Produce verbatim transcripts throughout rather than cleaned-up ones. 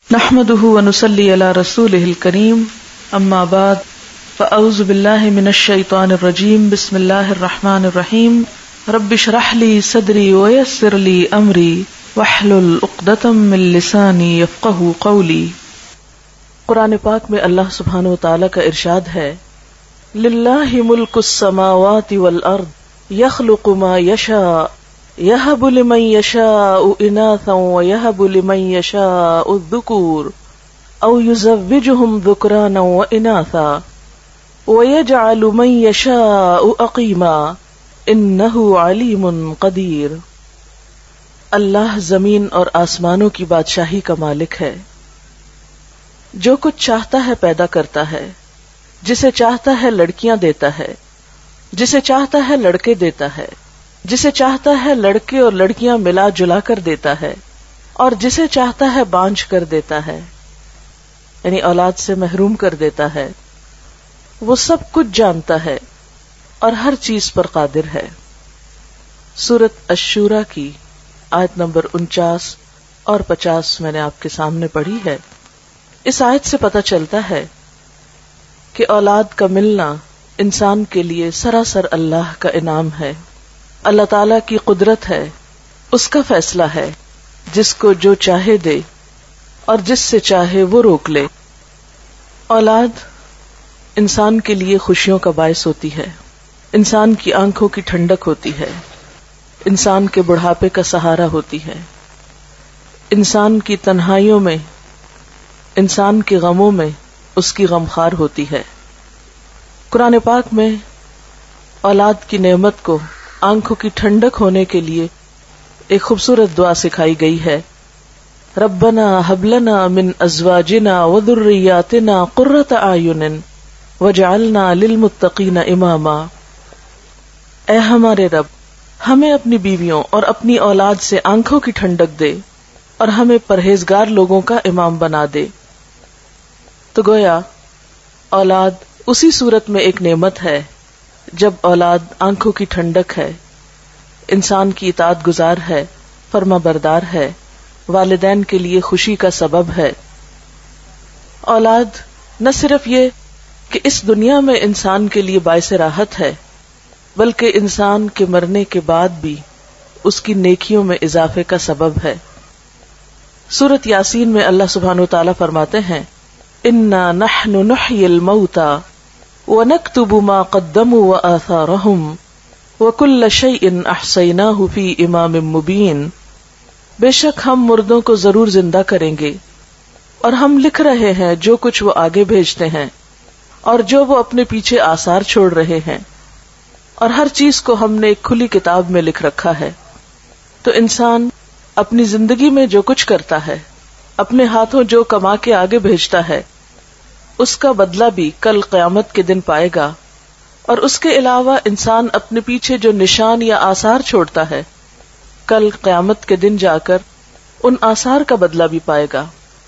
نحمده ونصلي على رسوله الكريم اما بعد فاعوذ بالله من الشيطان الرجيم بسم الله الرحمن الرحيم رب اشرح لي صدري ويسر لي امري واحلل عقدة من لساني يفقهوا قولي۔ قرآن پاک میں اللہ سبحانہ وتعالی کا ارشاد ہے، للہ ملک السماوات والارض یخلق ما یشاء یہب لمن یشاء اناثا ویہب لمن یشاء الذکور او یزوجہم ذکرانا واناثا ویجعل من یشاء عقیما انہ علیم قدیر۔ اللہ زمین اور آسمانوں کی بادشاہی کا مالک ہے، جو کچھ چاہتا ہے پیدا کرتا ہے، جسے چاہتا ہے لڑکیاں دیتا ہے، جسے چاہتا ہے لڑکے دیتا ہے، جسے چاہتا ہے لڑکے اور لڑکیاں ملا جلا کر دیتا ہے، اور جسے چاہتا ہے بانجھ کر دیتا ہے، یعنی اولاد سے محروم کر دیتا ہے۔ وہ سب کچھ جانتا ہے اور ہر چیز پر قادر ہے۔ سورۃ الشورى کی آیت نمبر انچاس اور پچاس میں نے آپ کے سامنے پڑھی ہے۔ اس آیت سے پتہ چلتا ہے کہ اولاد کا ملنا انسان کے لیے سراسر اللہ کا انعام ہے، اللہ تعالیٰ کی قدرت ہے، اس کا فیصلہ ہے، جس کو جو چاہے دے اور جس سے چاہے وہ روک لے۔ اولاد انسان کے لیے خوشیوں کا باعث ہوتی ہے، انسان کی آنکھوں کی ٹھنڈک ہوتی ہے، انسان کے بڑھاپے کا سہارا ہوتی ہے، انسان کی تنہائیوں میں، انسان کے غموں میں اس کی غمخوار ہوتی ہے۔ قرآن پاک میں اولاد کی نعمت کو آنکھوں کی ٹھنڈک ہونے کے لیے ایک خوبصورت دعا سکھائی گئی ہے، ربنا ہب لنا من ازواجنا وذریاتنا قرۃ اعین وجعلنا للمتقین اماما۔ اے ہمارے رب، ہمیں اپنی بیویوں اور اپنی اولاد سے آنکھوں کی ٹھنڈک دے اور ہمیں پرہیزگار لوگوں کا امام بنا دے۔ تو گویا اولاد اسی صورت میں ایک نعمت ہے جب اولاد آنکھوں کی ٹھنڈک ہے، انسان کی اطاعت گزار ہے، فرما بردار ہے، والدین کے لیے خوشی کا سبب ہے۔ اولاد نہ صرف یہ کہ اس دنیا میں انسان کے لیے باعث راحت ہے، بلکہ انسان کے مرنے کے بعد بھی اس کی نیکیوں میں اضافے کا سبب ہے۔ سورۃ یاسین میں اللہ سبحانہ وتعالی فرماتے ہیں، انا نحن نحیی الموتى وَنَكْتُبُ مَا قَدَّمُوا وَآثَارَهُمْ وَكُلَّ شَيْءٍ أَحْصَيْنَاهُ فِي إِمَامٍ مُبِينٍ۔ بے شک ہم مردوں کو ضرور زندہ کریں گے، اور ہم لکھ رہے ہیں جو کچھ وہ آگے بھیجتے ہیں اور جو وہ اپنے پیچھے آثار چھوڑ رہے ہیں، اور ہر چیز کو ہم نے ایک کھلی کتاب میں لکھ رکھا ہے۔ تو انسان اپنی زندگی میں جو کچھ کرتا ہے، اپنے ہاتھوں جو کما کے آگے بھیجتا ہے، اس کا بدلہ بھی کل قیامت کے دن پائے گا، اور اس کے علاوہ انسان اپنے پیچھے جو نشان یا آثار چھوڑتا ہے، کل قیامت کے دن جا کر ان آثار کا بدلہ بھی پائے گا۔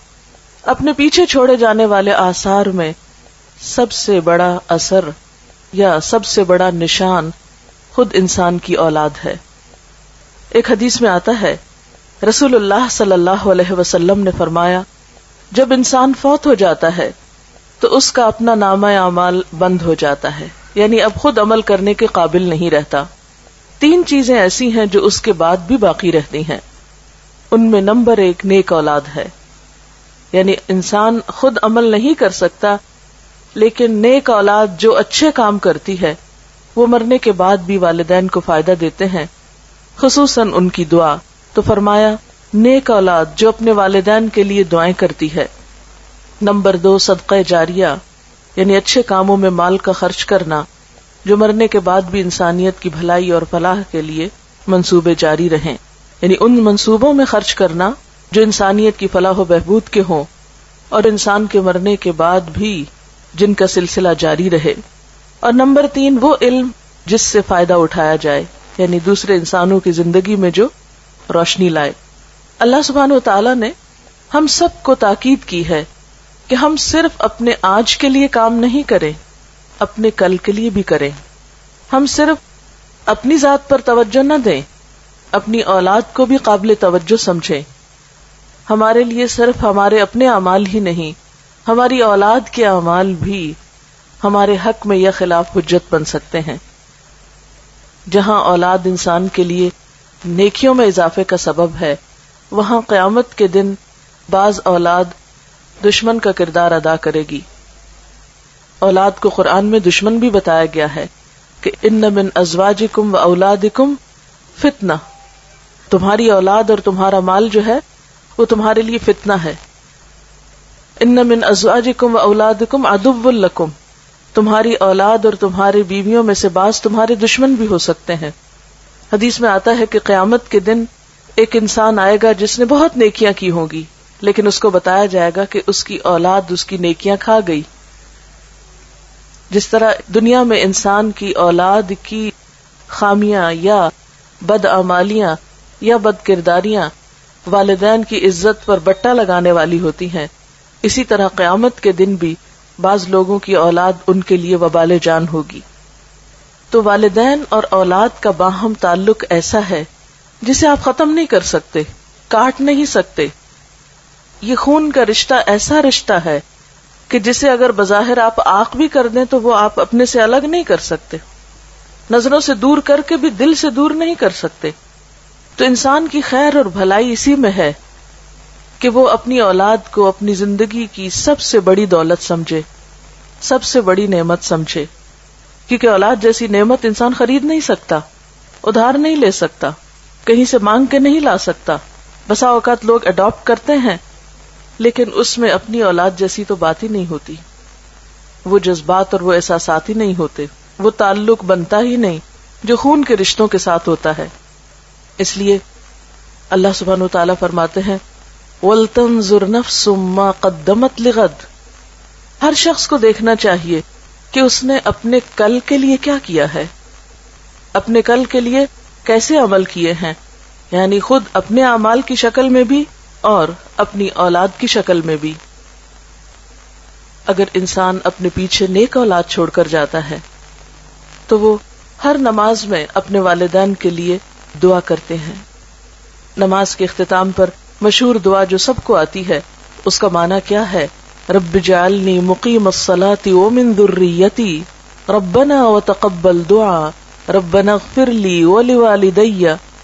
اپنے پیچھے چھوڑے جانے والے آثار میں سب سے بڑا اثر یا سب سے بڑا نشان خود انسان کی اولاد ہے۔ ایک حدیث میں آتا ہے، رسول اللہ صلی اللہ علیہ وسلم نے فرمایا، جب انسان فوت ہو جاتا ہے تو اس کا اپنا نامہ اعمال بند ہو جاتا ہے، یعنی اب خود عمل کرنے کے قابل نہیں رہتا۔ تین چیزیں ایسی ہیں جو اس کے بعد بھی باقی رہتی ہیں، ان میں نمبر ایک نیک اولاد ہے، یعنی انسان خود عمل نہیں کر سکتا، لیکن نیک اولاد جو اچھے کام کرتی ہے وہ مرنے کے بعد بھی والدین کو فائدہ دیتے ہیں، خصوصاً ان کی دعا۔ تو فرمایا، نیک اولاد جو اپنے والدین کے لیے دعائیں کرتی ہے۔ نمبر دو، صدقہ جاریہ، یعنی اچھے کاموں میں مال کا خرچ کرنا جو مرنے کے بعد بھی انسانیت کی بھلائی اور فلاح کے لیے منصوبے جاری رہیں، یعنی ان منصوبوں میں خرچ کرنا جو انسانیت کی فلاح و بہبود کے ہوں اور انسان کے مرنے کے بعد بھی جن کا سلسلہ جاری رہے۔ اور نمبر تین، وہ علم جس سے فائدہ اٹھایا جائے، یعنی دوسرے انسانوں کی زندگی میں جو روشنی لائے۔ اللہ سبحانہ وتعالی نے ہم سب کو تاکید کی ہے کہ ہم صرف اپنے آج کے لیے کام نہیں کریں، اپنے کل کے لیے بھی کریں۔ ہم صرف اپنی ذات پر توجہ نہ دیں، اپنی اولاد کو بھی قابل توجہ سمجھیں۔ ہمارے لیے صرف ہمارے اپنے اعمال ہی نہیں، ہماری اولاد کے اعمال بھی ہمارے حق میں یا خلاف حجت بن سکتے ہیں۔ جہاں اولاد انسان کے لیے نیکیوں میں اضافے کا سبب ہے، وہاں قیامت کے دن بعض اولاد دشمن کا کردار ادا کرے گی۔ اولاد کو قرآن میں دشمن بھی بتایا گیا ہے کہ ان من ازواجکم و اولادکم فتنہ، تمہاری اولاد اور تمہارا مال جو ہے وہ تمہارے لیے فتنہ ہے۔ ان من ازواجکم و اولادکم عدو لکم، تمہاری اولاد اور تمہاری بیویوں میں سے بعض تمہارے دشمن بھی ہو سکتے ہیں۔ حدیث میں آتا ہے کہ قیامت کے دن ایک انسان آئے گا جس نے بہت نیکیاں کی ہوں گی، لیکن اس کو بتایا جائے گا کہ اس کی اولاد اس کی نیکیاں کھا گئی۔ جس طرح دنیا میں انسان کی اولاد کی خامیاں یا بدعمالیاں یا بد کرداریاں والدین کی عزت پر بٹا لگانے والی ہوتی ہیں، اسی طرح قیامت کے دن بھی بعض لوگوں کی اولاد ان کے لیے وبال جان ہوگی۔ تو والدین اور اولاد کا باہم تعلق ایسا ہے جسے آپ ختم نہیں کر سکتے، کاٹ نہیں سکتے۔ یہ خون کا رشتہ ایسا رشتہ ہے کہ جسے اگر بظاہر آپ آنکھ بھی کر دیں تو وہ آپ اپنے سے الگ نہیں کر سکتے، نظروں سے دور کر کے بھی دل سے دور نہیں کر سکتے۔ تو انسان کی خیر اور بھلائی اسی میں ہے کہ وہ اپنی اولاد کو اپنی زندگی کی سب سے بڑی دولت سمجھے، سب سے بڑی نعمت سمجھے، کیونکہ اولاد جیسی نعمت انسان خرید نہیں سکتا، ادھار نہیں لے سکتا، کہیں سے مانگ کے نہیں لا سکتا۔ بسا اوقات لوگ اڈاپٹ کرتے ہیں لیکن اس میں اپنی اولاد جیسی تو بات ہی نہیں ہوتی، وہ جذبات اور وہ احساسات ہی نہیں ہوتے، وہ تعلق بنتا ہی نہیں جو خون کے رشتوں کے ساتھ ہوتا ہے۔ اس لیے اللہ سبحانہ وتعالی فرماتے ہیں وَلْتَنظُرْ نَفْسٌ مَّا قَدَّمَتْ لِغَدٍ، ہر شخص کو دیکھنا چاہیے کہ اس نے اپنے کل کے لیے کیا کیا ہے، اپنے کل کے لیے کیسے عمل کیے ہیں، یعنی خود اپنے اعمال کی شکل میں بھی اور اپنی اولاد کی شکل میں بھی۔ اگر انسان اپنے پیچھے نیک اولاد چھوڑ کر جاتا ہے تو وہ ہر نماز میں اپنے والدین کے لیے دعا کرتے ہیں۔ نماز کے اختتام پر مشہور دعا جو سب کو آتی ہے، اس کا معنی کیا ہے؟ رب اجعلنی مقیم الصلاۃ ومن ذریتی ربنا وتقبل دعا ربنا اغفر لی ولوالدی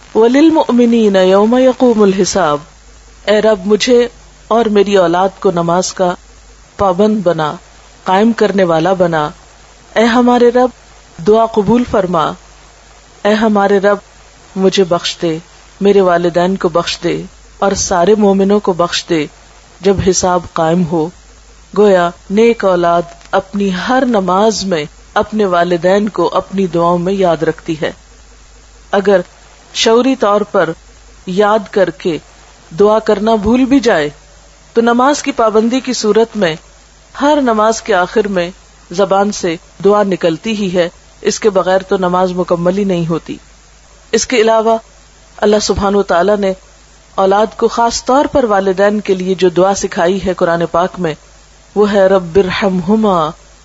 وللمؤمنین یوم یقوم الحساب۔ اے رب مجھے اور میری اولاد کو نماز کا پابند بنا، قائم کرنے والا بنا۔ اے ہمارے رب دعا قبول فرما، اے ہمارے رب مجھے بخش دے، میرے والدین کو بخش دے اور سارے مومنوں کو بخش دے جب حساب قائم ہو۔ گویا نیک اولاد اپنی ہر نماز میں اپنے والدین کو اپنی دعاؤں میں یاد رکھتی ہے۔ اگر شعوری طور پر یاد کر کے دعا کرنا بھول بھی جائے تو نماز کی پابندی کی صورت میں ہر نماز کے آخر میں زبان سے دعا نکلتی ہی ہے، اس کے بغیر تو نماز مکمل ہی نہیں ہوتی۔ اس کے علاوہ اللہ سبحانہ وتعالی نے اولاد کو خاص طور پر والدین کے لیے جو دعا سکھائی ہے قرآن پاک میں، وہ ہے رب ارحمہما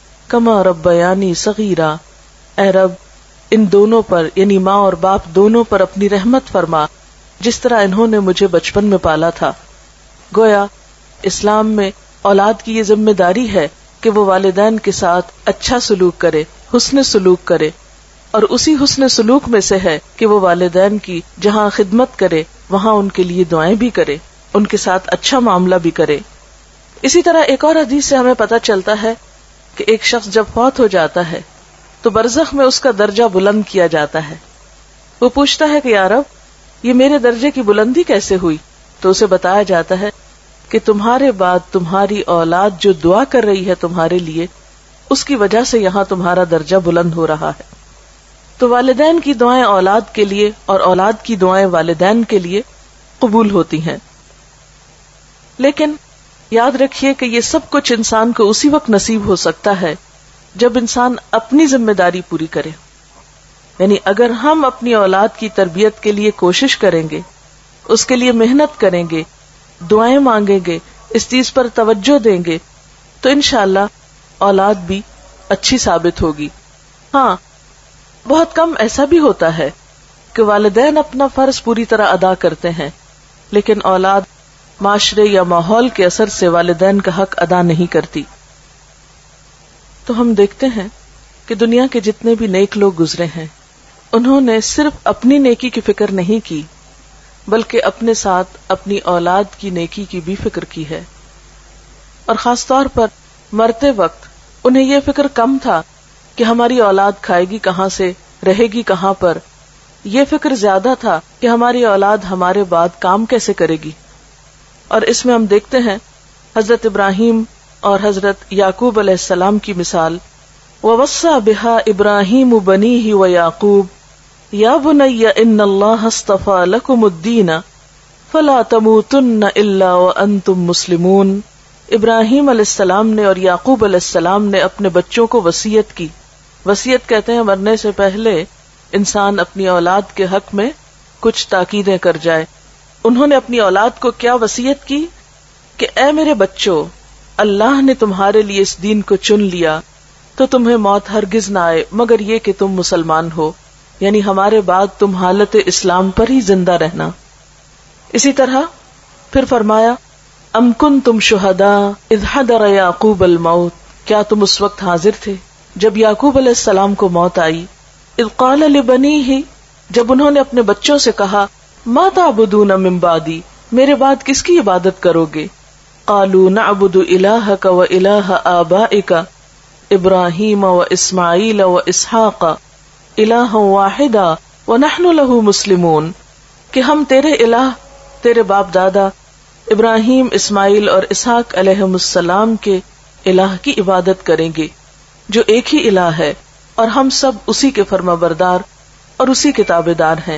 کما ربیانی صغیرا۔ اے رب ان دونوں پر یعنی ماں اور باپ دونوں پر اپنی رحمت فرما جس طرح انہوں نے مجھے بچپن میں پالا تھا۔ گویا اسلام میں اولاد کی یہ ذمہ داری ہے کہ وہ والدین کے ساتھ اچھا سلوک کرے، حسن سلوک کرے، اور اسی حسن سلوک میں سے ہے کہ وہ والدین کی جہاں خدمت کرے وہاں ان کے لیے دعائیں بھی کرے، ان کے ساتھ اچھا معاملہ بھی کرے۔ اسی طرح ایک اور حدیث سے ہمیں پتہ چلتا ہے کہ ایک شخص جب فوت ہو جاتا ہے تو برزخ میں اس کا درجہ بلند کیا جاتا ہے۔ وہ پوچھتا ہے کہ یا رب یہ میرے درجے کی بلندی کیسے ہوئی؟ تو اسے بتایا جاتا ہے کہ تمہارے بعد تمہاری اولاد جو دعا کر رہی ہے تمہارے لیے، اس کی وجہ سے یہاں تمہارا درجہ بلند ہو رہا ہے۔ تو والدین کی دعائیں اولاد کے لیے اور اولاد کی دعائیں والدین کے لیے قبول ہوتی ہیں، لیکن یاد رکھیے کہ یہ سب کچھ انسان کو اسی وقت نصیب ہو سکتا ہے جب انسان اپنی ذمہ داری پوری کرے۔ یعنی اگر ہم اپنی اولاد کی تربیت کے لیے کوشش کریں گے، اس کے لیے محنت کریں گے، دعائیں مانگیں گے، اس چیز پر توجہ دیں گے، تو انشاءاللہ اولاد بھی اچھی ثابت ہوگی۔ ہاں، بہت کم ایسا بھی ہوتا ہے کہ والدین اپنا فرض پوری طرح ادا کرتے ہیں لیکن اولاد معاشرے یا ماحول کے اثر سے والدین کا حق ادا نہیں کرتی۔ تو ہم دیکھتے ہیں کہ دنیا کے جتنے بھی نیک لوگ گزرے ہیں انہوں نے صرف اپنی نیکی کی فکر نہیں کی بلکہ اپنے ساتھ اپنی اولاد کی نیکی کی بھی فکر کی ہے، اور خاص طور پر مرتے وقت انہیں یہ فکر کم تھا کہ ہماری اولاد کھائے گی کہاں سے، رہے گی کہاں پر، یہ فکر زیادہ تھا کہ ہماری اولاد ہمارے بعد کام کیسے کرے گی۔ اور اس میں ہم دیکھتے ہیں حضرت ابراہیم اور حضرت یعقوب علیہ السلام کی مثال، وَوَصَّى بِهَا إِبْرَاهِيمُ بَنِيهِ وَيَعْقُوبُ يَا بُنَيَّ إِنَّ اللَّهَ اصْطَفَى لَكُمُ الدِّينَ فَلَا تَمُوتُنَّ إِلَّا وَأَنْتُمْ مُسْلِمُونَ۔ ابراہیم علیہ السلام نے اور یعقوب علیہ السلام نے اپنے بچوں کو وصیت کی۔ وصیت کہتے ہیں مرنے سے پہلے انسان اپنی اولاد کے حق میں کچھ تاکیدیں کر جائے۔ انہوں نے اپنی اولاد کو کیا وصیت کی کہ اے میرے بچوں، اللہ نے تمہارے لیے اس دین کو چن لیا تو تمہیں موت ہرگز نہ آئے مگر یہ کہ تم مسلمان ہو، یعنی ہمارے بعد تم حالت اسلام پر ہی زندہ رہنا۔ اسی طرح پھر فرمایا ام کنتم شہداء اذ حضر یعقوب الموت، کیا تم اس وقت حاضر تھے جب یعقوب علیہ السلام کو موت آئی، اذ قال لبنیہ، جب انہوں نے اپنے بچوں سے کہا ما تعبدون من بعدی، میرے بعد کس کی عبادت کرو گے، قالوا نعبد الہک و الہ آبائک ابراہیم و اسماعیل و اسحاق الہا واحدا ونحن لہ مسلمون، کہ ہم تیرے الہ، تیرے باپ دادا ابراہیم، اسماعیل اور اسحاق علیہم السلام کے الہ کی عبادت کریں گے جو ایک ہی الہ ہے، اور ہم سب اسی کے فرما بردار اور اسی کے تابع دار ہیں۔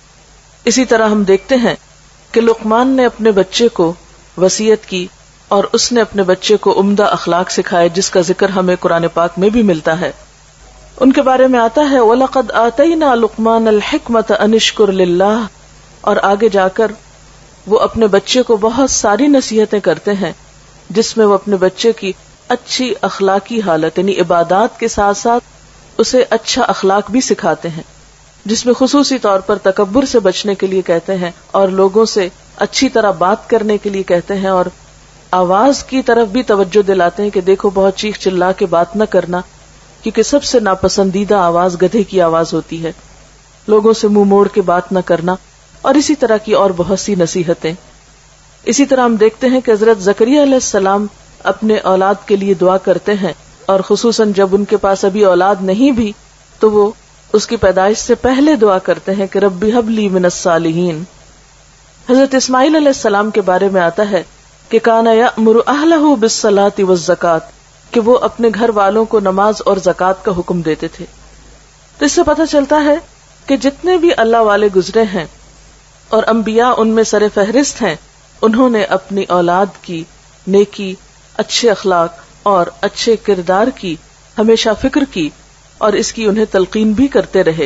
اسی طرح ہم دیکھتے ہیں کہ لقمان نے اپنے بچے کو وصیت کی اور اس نے اپنے بچے کو عمدہ اخلاق سکھائے جس کا ذکر ہمیں قرآن پاک میں بھی ملتا ہے۔ ان کے بارے میں آتا ہے وَلَقَدْ آتَيْنَا لُقْمَانَ الْحِكْمَةَ أَنِ اشْكُرْ لِلَّهِ، اور آگے جا کر وہ اپنے بچے کو بہت ساری نصیحتیں کرتے ہیں جس میں وہ اپنے بچے کی اچھی اخلاقی حالت یعنی عبادات کے ساتھ ساتھ اسے اچھا اخلاق بھی سکھاتے ہیں، جس میں خصوصی طور پر تکبر سے بچنے کے لیے کہتے ہیں اور لوگوں سے اچھی طرح بات کرنے کے لیے کہتے ہیں، اور آواز کی طرف بھی توجہ دلاتے ہیں کہ دیکھو بہت چیخ چلا کے بات نہ کرنا، کیونکہ سب سے ناپسندیدہ آواز گدھے کی آواز ہوتی ہے، لوگوں سے منہ موڑ کے بات نہ کرنا، اور اسی طرح کی اور بہت سی نصیحتیں۔ اسی طرح ہم دیکھتے ہیں کہ حضرت زکریا علیہ السلام اپنے اولاد کے لیے دعا کرتے ہیں، اور خصوصاً جب ان کے پاس ابھی اولاد نہیں بھی تو وہ اس کی پیدائش سے پہلے دعا کرتے ہیں کہ ربی ہب لی من الصالحین۔ حضرت اسماعیل علیہ السلام کے بارے میں آتا ہے کہ کانا یأمر اہلہ بالصلاۃ والزکاۃ، کہ وہ اپنے گھر والوں کو نماز اور زکوٰۃ کا حکم دیتے تھے۔ تو اس سے پتہ چلتا ہے کہ جتنے بھی اللہ والے گزرے ہیں اور انبیاء ان میں سر فہرست ہیں، انہوں نے اپنی اولاد کی نیکی، اچھے اخلاق اور اچھے کردار کی ہمیشہ فکر کی، اور اس کی انہیں تلقین بھی کرتے رہے۔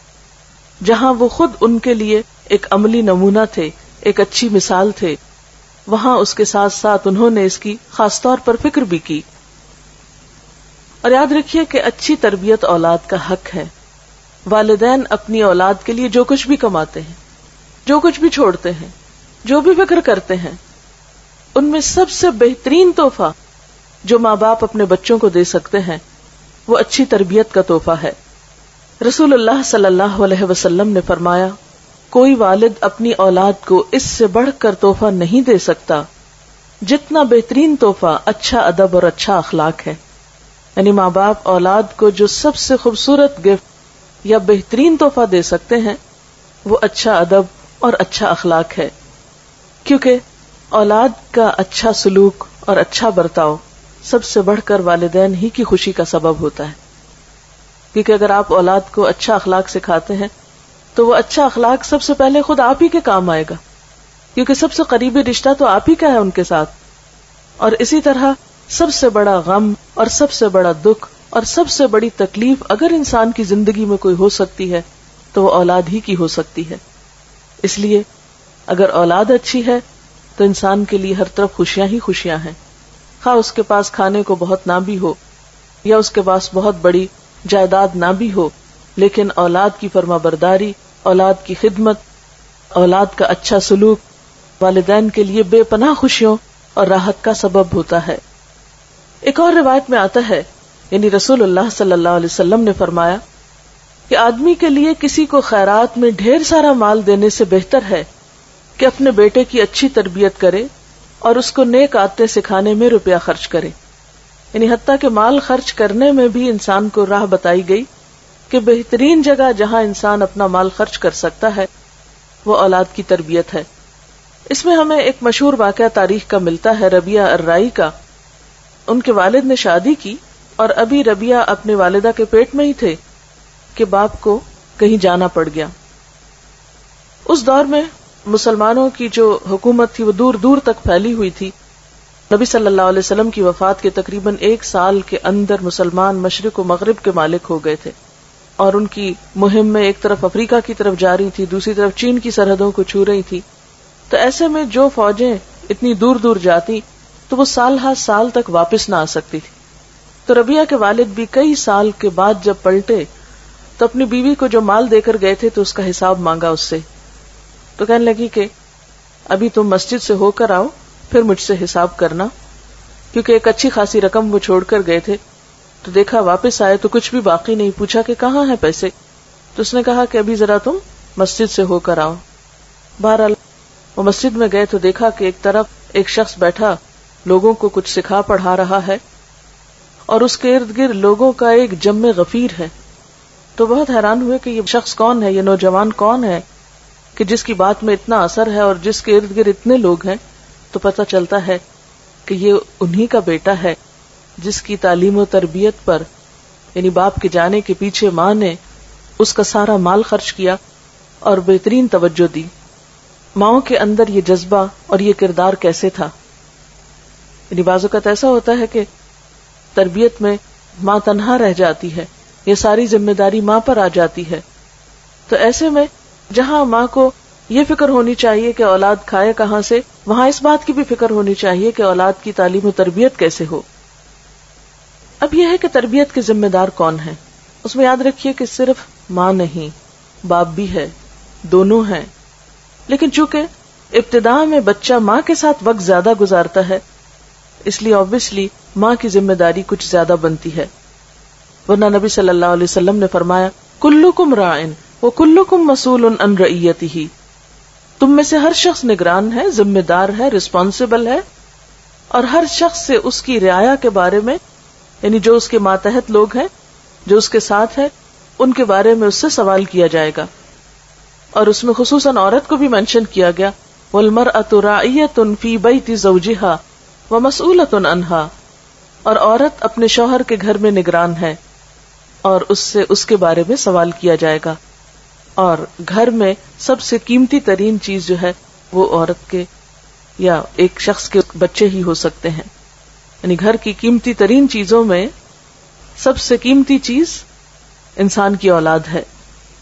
جہاں وہ خود ان کے لیے ایک عملی نمونہ تھے، ایک اچھی مثال تھے، وہاں اس کے ساتھ ساتھ انہوں نے اس کی خاص طور پر فکر بھی کی۔ اور یاد رکھیے کہ اچھی تربیت اولاد کا حق ہے۔ والدین اپنی اولاد کے لیے جو کچھ بھی کماتے ہیں، جو کچھ بھی چھوڑتے ہیں، جو بھی فکر کرتے ہیں، ان میں سب سے بہترین تحفہ جو ماں باپ اپنے بچوں کو دے سکتے ہیں وہ اچھی تربیت کا تحفہ ہے۔ رسول اللہ صلی اللہ علیہ وسلم نے فرمایا کوئی والد اپنی اولاد کو اس سے بڑھ کر تحفہ نہیں دے سکتا جتنا بہترین تحفہ اچھا ادب اور اچھا اخلاق ہے۔ یعنی ماں باپ اولاد کو جو سب سے خوبصورت گفٹ یا بہترین تحفہ دے سکتے ہیں وہ اچھا ادب اور اچھا اخلاق ہے، کیونکہ اولاد کا اچھا سلوک اور اچھا برتاؤ سب سے بڑھ کر والدین ہی کی خوشی کا سبب ہوتا ہے۔ کیونکہ اگر آپ اولاد کو اچھا اخلاق سکھاتے ہیں تو وہ اچھا اخلاق سب سے پہلے خود آپ ہی کے کام آئے گا، کیونکہ سب سے قریبی رشتہ تو آپ ہی کا ہے ان کے ساتھ۔ اور اسی طرح سب سے بڑا غم اور سب سے بڑا دکھ اور سب سے بڑی تکلیف اگر انسان کی زندگی میں کوئی ہو سکتی ہے تو وہ اولاد ہی کی ہو سکتی ہے۔ اس لیے اگر اولاد اچھی ہے تو انسان کے لیے ہر طرف خوشیاں ہی خوشیاں ہیں، خواہ اس کے پاس کھانے کو بہت نہ بھی ہو یا اس کے پاس بہت بڑی جائیداد نہ بھی ہو، لیکن اولاد کی فرما برداری، اولاد کی خدمت، اولاد کا اچھا سلوک، والدین کے لیے بے پناہ خوشیوں اور راحت کا سبب ہوتا ہے۔ ایک اور روایت میں آتا ہے، یعنی رسول اللہ صلی اللہ علیہ وسلم نے فرمایا کہ آدمی کے لیے کسی کو خیرات میں ڈھیر سارا مال دینے سے بہتر ہے کہ اپنے بیٹے کی اچھی تربیت کرے اور اس کو نیک عادتیں سکھانے میں روپیہ خرچ کرے۔ یعنی حتیٰ کہ مال خرچ کرنے میں بھی انسان کو راہ بتائی گئی کہ بہترین جگہ جہاں انسان اپنا مال خرچ کر سکتا ہے وہ اولاد کی تربیت ہے۔ اس میں ہمیں ایک مشہور واقعہ تاریخ کا ملتا ہے، ربیعہ الرائی کا۔ ان کے والد نے شادی کی اور ابھی ربیعہ اپنے والدہ کے پیٹ میں ہی تھے کہ باپ کو کہیں جانا پڑ گیا۔ اس دور میں مسلمانوں کی جو حکومت تھی وہ دور دور تک پھیلی ہوئی تھی۔ نبی صلی اللہ علیہ وسلم کی وفات کے تقریباً ایک سال کے اندر مسلمان مشرق و مغرب کے مالک ہو گئے تھے، اور ان کی مہم میں ایک طرف افریقہ کی طرف جا رہی تھی، دوسری طرف چین کی سرحدوں کو چھو رہی تھی۔ تو ایسے میں جو فوجیں اتنی دور دور جاتی تو وہ سال ہر سال تک واپس نہ آ سکتی تھی۔ تو ربیعہ کے والد بھی کئی سال کے بعد جب پلٹے تو اپنی بیوی کو جو مال دے کر گئے تھے تو اس کا حساب مانگا اس سے۔ تو کہنے لگی کہ ابھی تم مسجد سے ہو کر آؤ پھر مجھ سے حساب کرنا، کیونکہ ایک اچھی خاصی رقم وہ چھوڑ کر گئے تھے۔ تو دیکھا واپس آئے تو کچھ بھی باقی نہیں، پوچھا کہ کہاں ہیں پیسے، تو اس نے کہا کہ ابھی ذرا تم مسجد سے ہو کر آؤ۔ بہرحال وہ مسجد میں گئے تو دیکھا کہ ایک طرف ایک شخص بیٹھا لوگوں کو کچھ سکھا پڑھا رہا ہے اور اس کے ارد گرد لوگوں کا ایک جم غفیر ہے۔ تو بہت حیران ہوئے کہ یہ شخص کون ہے، یہ نوجوان کون ہے کہ جس کی بات میں اتنا اثر ہے اور جس کے ارد گرد اتنے لوگ ہیں۔ تو پتہ چلتا ہے کہ یہ انہی کا بیٹا ہے جس کی تعلیم و تربیت پر، یعنی باپ کے جانے کے پیچھے ماں نے اس کا سارا مال خرچ کیا اور بہترین توجہ دی۔ ماؤں کے اندر یہ جذبہ اور یہ کردار کیسے تھا؟ یعنی بعض اوقات ایسا ہوتا ہے کہ تربیت میں ماں تنہا رہ جاتی ہے، یہ ساری ذمہ داری ماں پر آ جاتی ہے۔ تو ایسے میں جہاں ماں کو یہ فکر ہونی چاہیے کہ اولاد کھائے کہاں سے، وہاں اس بات کی بھی فکر ہونی چاہیے کہ اولاد کی تعلیم و تربیت کیسے ہو۔ اب یہ ہے کہ تربیت کے ذمہ دار کون ہیں؟ اس میں یاد رکھیے کہ صرف ماں نہیں، باپ بھی ہے، دونوں ہیں۔ لیکن چونکہ ابتدا میں بچہ ماں کے ساتھ وقت زیادہ گزارتا ہے، اس لیے obviously ماں کی ذمہ داری کچھ زیادہ بنتی ہے۔ ورنہ نبی صلی اللہ علیہ وسلم نے فرمایا کلکم راعن وکلکم مسئول عن رعیتہ، تم میں سے ہر شخص نگران ہے، ذمہ دار ہے، رسپانسبل ہے، اور ہر شخص سے اس کی رعایا کے بارے میں، یعنی جو اس کے ماتحت لوگ ہیں، جو اس کے ساتھ ہیں، ان کے بارے میں اس سے سوال کیا جائے گا۔ اور اس میں خصوصاً عورت کو بھی مینشن کیا گیا وَالْمَرْأَةُ رَاعِيَةٌ فِي بَيْتِ زَوْجِهَا وَمَسْئُولَةٌ عَنْهَا، اور عورت اپنے شوہر کے گھر میں نگران ہے اور اس سے اس کے بارے میں سوال کیا جائے گا۔ اور گھر میں سب سے قیمتی ترین چیز جو ہے وہ عورت کے یا ایک شخص کے بچے ہی ہو سکتے ہیں، یعنی گھر کی قیمتی ترین چیزوں میں سب سے قیمتی چیز انسان کی اولاد ہے۔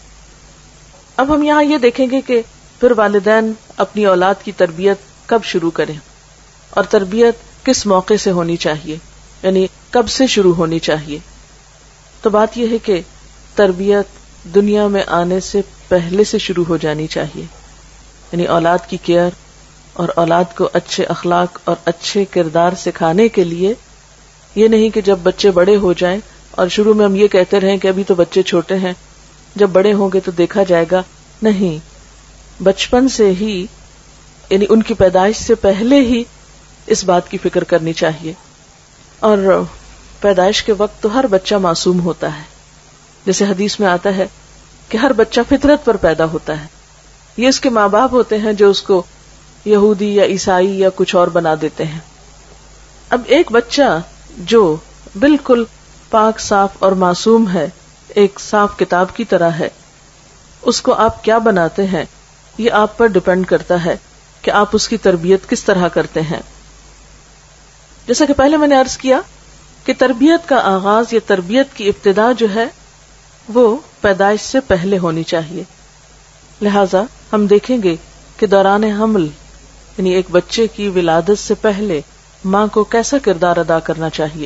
اب ہم یہاں یہ دیکھیں گے کہ پھر والدین اپنی اولاد کی تربیت کب شروع کریں اور تربیت کس موقع سے ہونی چاہیے، یعنی کب سے شروع ہونی چاہیے۔ تو بات یہ ہے کہ تربیت دنیا میں آنے سے پہلے سے شروع ہو جانی چاہیے، یعنی اولاد کی کیئر اور اولاد کو اچھے اخلاق اور اچھے کردار سکھانے کے لیے یہ نہیں کہ جب بچے بڑے ہو جائیں اور شروع میں ہم یہ کہتے رہیں کہ ابھی تو بچے چھوٹے ہیں، جب بڑے ہوں گے تو دیکھا جائے گا۔ نہیں، بچپن سے ہی، یعنی ان کی پیدائش سے پہلے ہی اس بات کی فکر کرنی چاہیے۔ اور پیدائش کے وقت تو ہر بچہ معصوم ہوتا ہے، جیسے حدیث میں آتا ہے کہ ہر بچہ فطرت پر پیدا ہوتا ہے، یہ اس کے ماں باپ ہوتے ہیں جو اس کو یہودی یا عیسائی یا کچھ اور بنا دیتے ہیں۔ اب ایک بچہ جو بالکل پاک صاف اور معصوم ہے، ایک صاف کتاب کی طرح ہے، اس کو آپ کیا بناتے ہیں یہ آپ پر ڈیپینڈ کرتا ہے کہ آپ اس کی تربیت کس طرح کرتے ہیں۔ جیسا کہ پہلے میں نے عرض کیا کہ تربیت کا آغاز یا تربیت کی ابتدا جو ہے وہ پیدائش سے پہلے ہونی چاہیے۔ لہذا ہم دیکھیں گے کہ دوران حمل، یعنی ایک بچے کی ولادت سے پہلے ماں کو کیسا کردار ادا کرنا چاہیے۔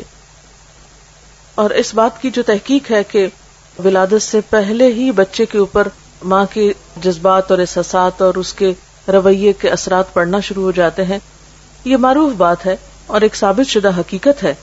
اور اس بات کی جو تحقیق ہے کہ ولادت سے پہلے ہی بچے کے اوپر ماں کے جذبات اور احساسات اور اس کے رویے کے اثرات پڑنا شروع ہو جاتے ہیں. یہ معروف بات ہے اور ایک ثابت شدہ حقیقت ہے.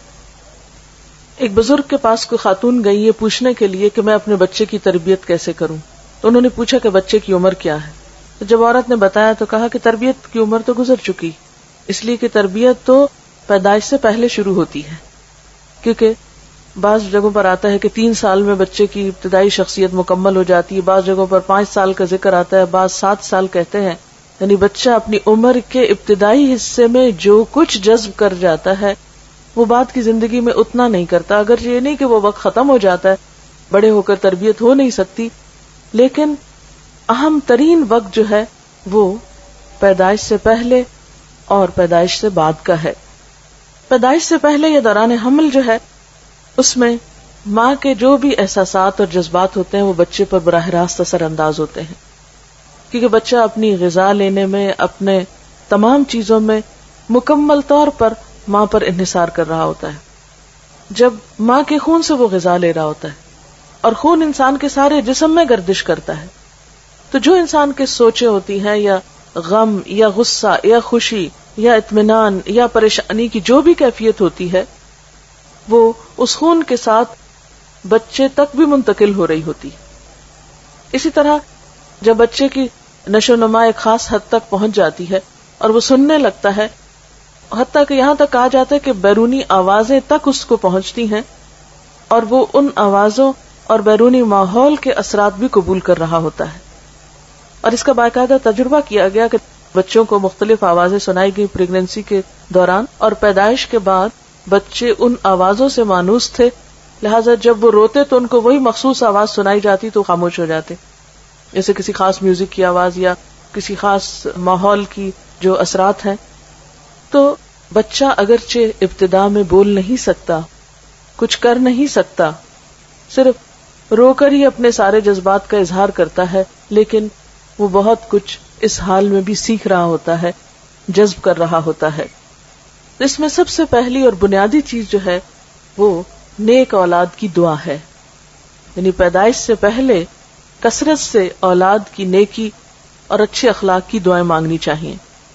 ایک بزرگ کے پاس کوئی خاتون گئی یہ پوچھنے کے لیے کہ میں اپنے بچے کی تربیت کیسے کروں. تو انہوں نے پوچھا کہ بچے کی عمر کیا ہے. تو جب عورت نے بتایا تو کہا کہ تربیت کی عمر تو گزر چکی، اس لیے کہ تربیت تو پیدائش سے پہلے شروع ہوتی ہے. کیونکہ بعض جگہوں پر آتا ہے کہ تین سال میں بچے کی ابتدائی شخصیت مکمل ہو جاتی ہے، بعض جگہوں پر پانچ سال کا ذکر آتا ہے، بعض سات سال کہتے ہیں. یعنی بچہ اپنی عمر کے ابتدائی حصے میں جو کچھ جذب کر جاتا ہے وہ بعد کی زندگی میں اتنا نہیں کرتا. اگر یہ نہیں کہ وہ وقت ختم ہو جاتا ہے، بڑے ہو کر تربیت ہو نہیں سکتی، لیکن اہم ترین وقت جو ہے وہ پیدائش سے پہلے اور پیدائش سے بعد کا ہے. پیدائش سے پہلے یا دوران حمل جو ہے اس میں ماں کے جو بھی احساسات اور جذبات ہوتے ہیں وہ بچے پر براہ راست اثر انداز ہوتے ہیں، کیونکہ بچہ اپنی غذا لینے میں، اپنے تمام چیزوں میں مکمل طور پر ماں پر انحصار کر رہا ہوتا ہے. جب ماں کے خون سے وہ غذا لے رہا ہوتا ہے اور خون انسان کے سارے جسم میں گردش کرتا ہے، تو جو انسان کے سوچیں ہوتی ہیں یا غم یا غصہ یا خوشی یا اطمینان یا پریشانی کی جو بھی کیفیت ہوتی ہے وہ اس خون کے ساتھ بچے تک بھی منتقل ہو رہی ہوتی. اسی طرح جب بچے کی نشو و نما ایک خاص حد تک پہنچ جاتی ہے اور وہ سننے لگتا ہے، حتیٰ کہ یہاں تک کہا جاتا ہے کہ بیرونی آوازیں تک اس کو پہنچتی ہیں اور وہ ان آوازوں اور بیرونی ماحول کے اثرات بھی قبول کر رہا ہوتا ہے. اور اس کا باقاعدہ تجربہ کیا گیا کہ بچوں کو مختلف آوازیں سنائی گئی پریگنینسی کے دوران، اور پیدائش کے بعد بچے ان آوازوں سے مانوس تھے، لہٰذا جب وہ روتے تو ان کو وہی مخصوص آواز سنائی جاتی تو خاموش ہو جاتے، جیسے کسی خاص میوزک کی آواز یا کسی خاص ماحول کی جو اثرات ہیں. تو بچہ اگرچہ ابتدا میں بول نہیں سکتا، کچھ کر نہیں سکتا، صرف رو کر ہی اپنے سارے جذبات کا اظہار کرتا ہے، لیکن وہ بہت کچھ اس حال میں بھی سیکھ رہا ہوتا ہے، جذب کر رہا ہوتا ہے. اس میں سب سے پہلی اور بنیادی چیز جو ہے وہ نیک اولاد کی دعا ہے. یعنی پیدائش سے پہلے کثرت سے اولاد کی نیکی اور اچھے اخلاق کی دعائیں مانگنی چاہیے.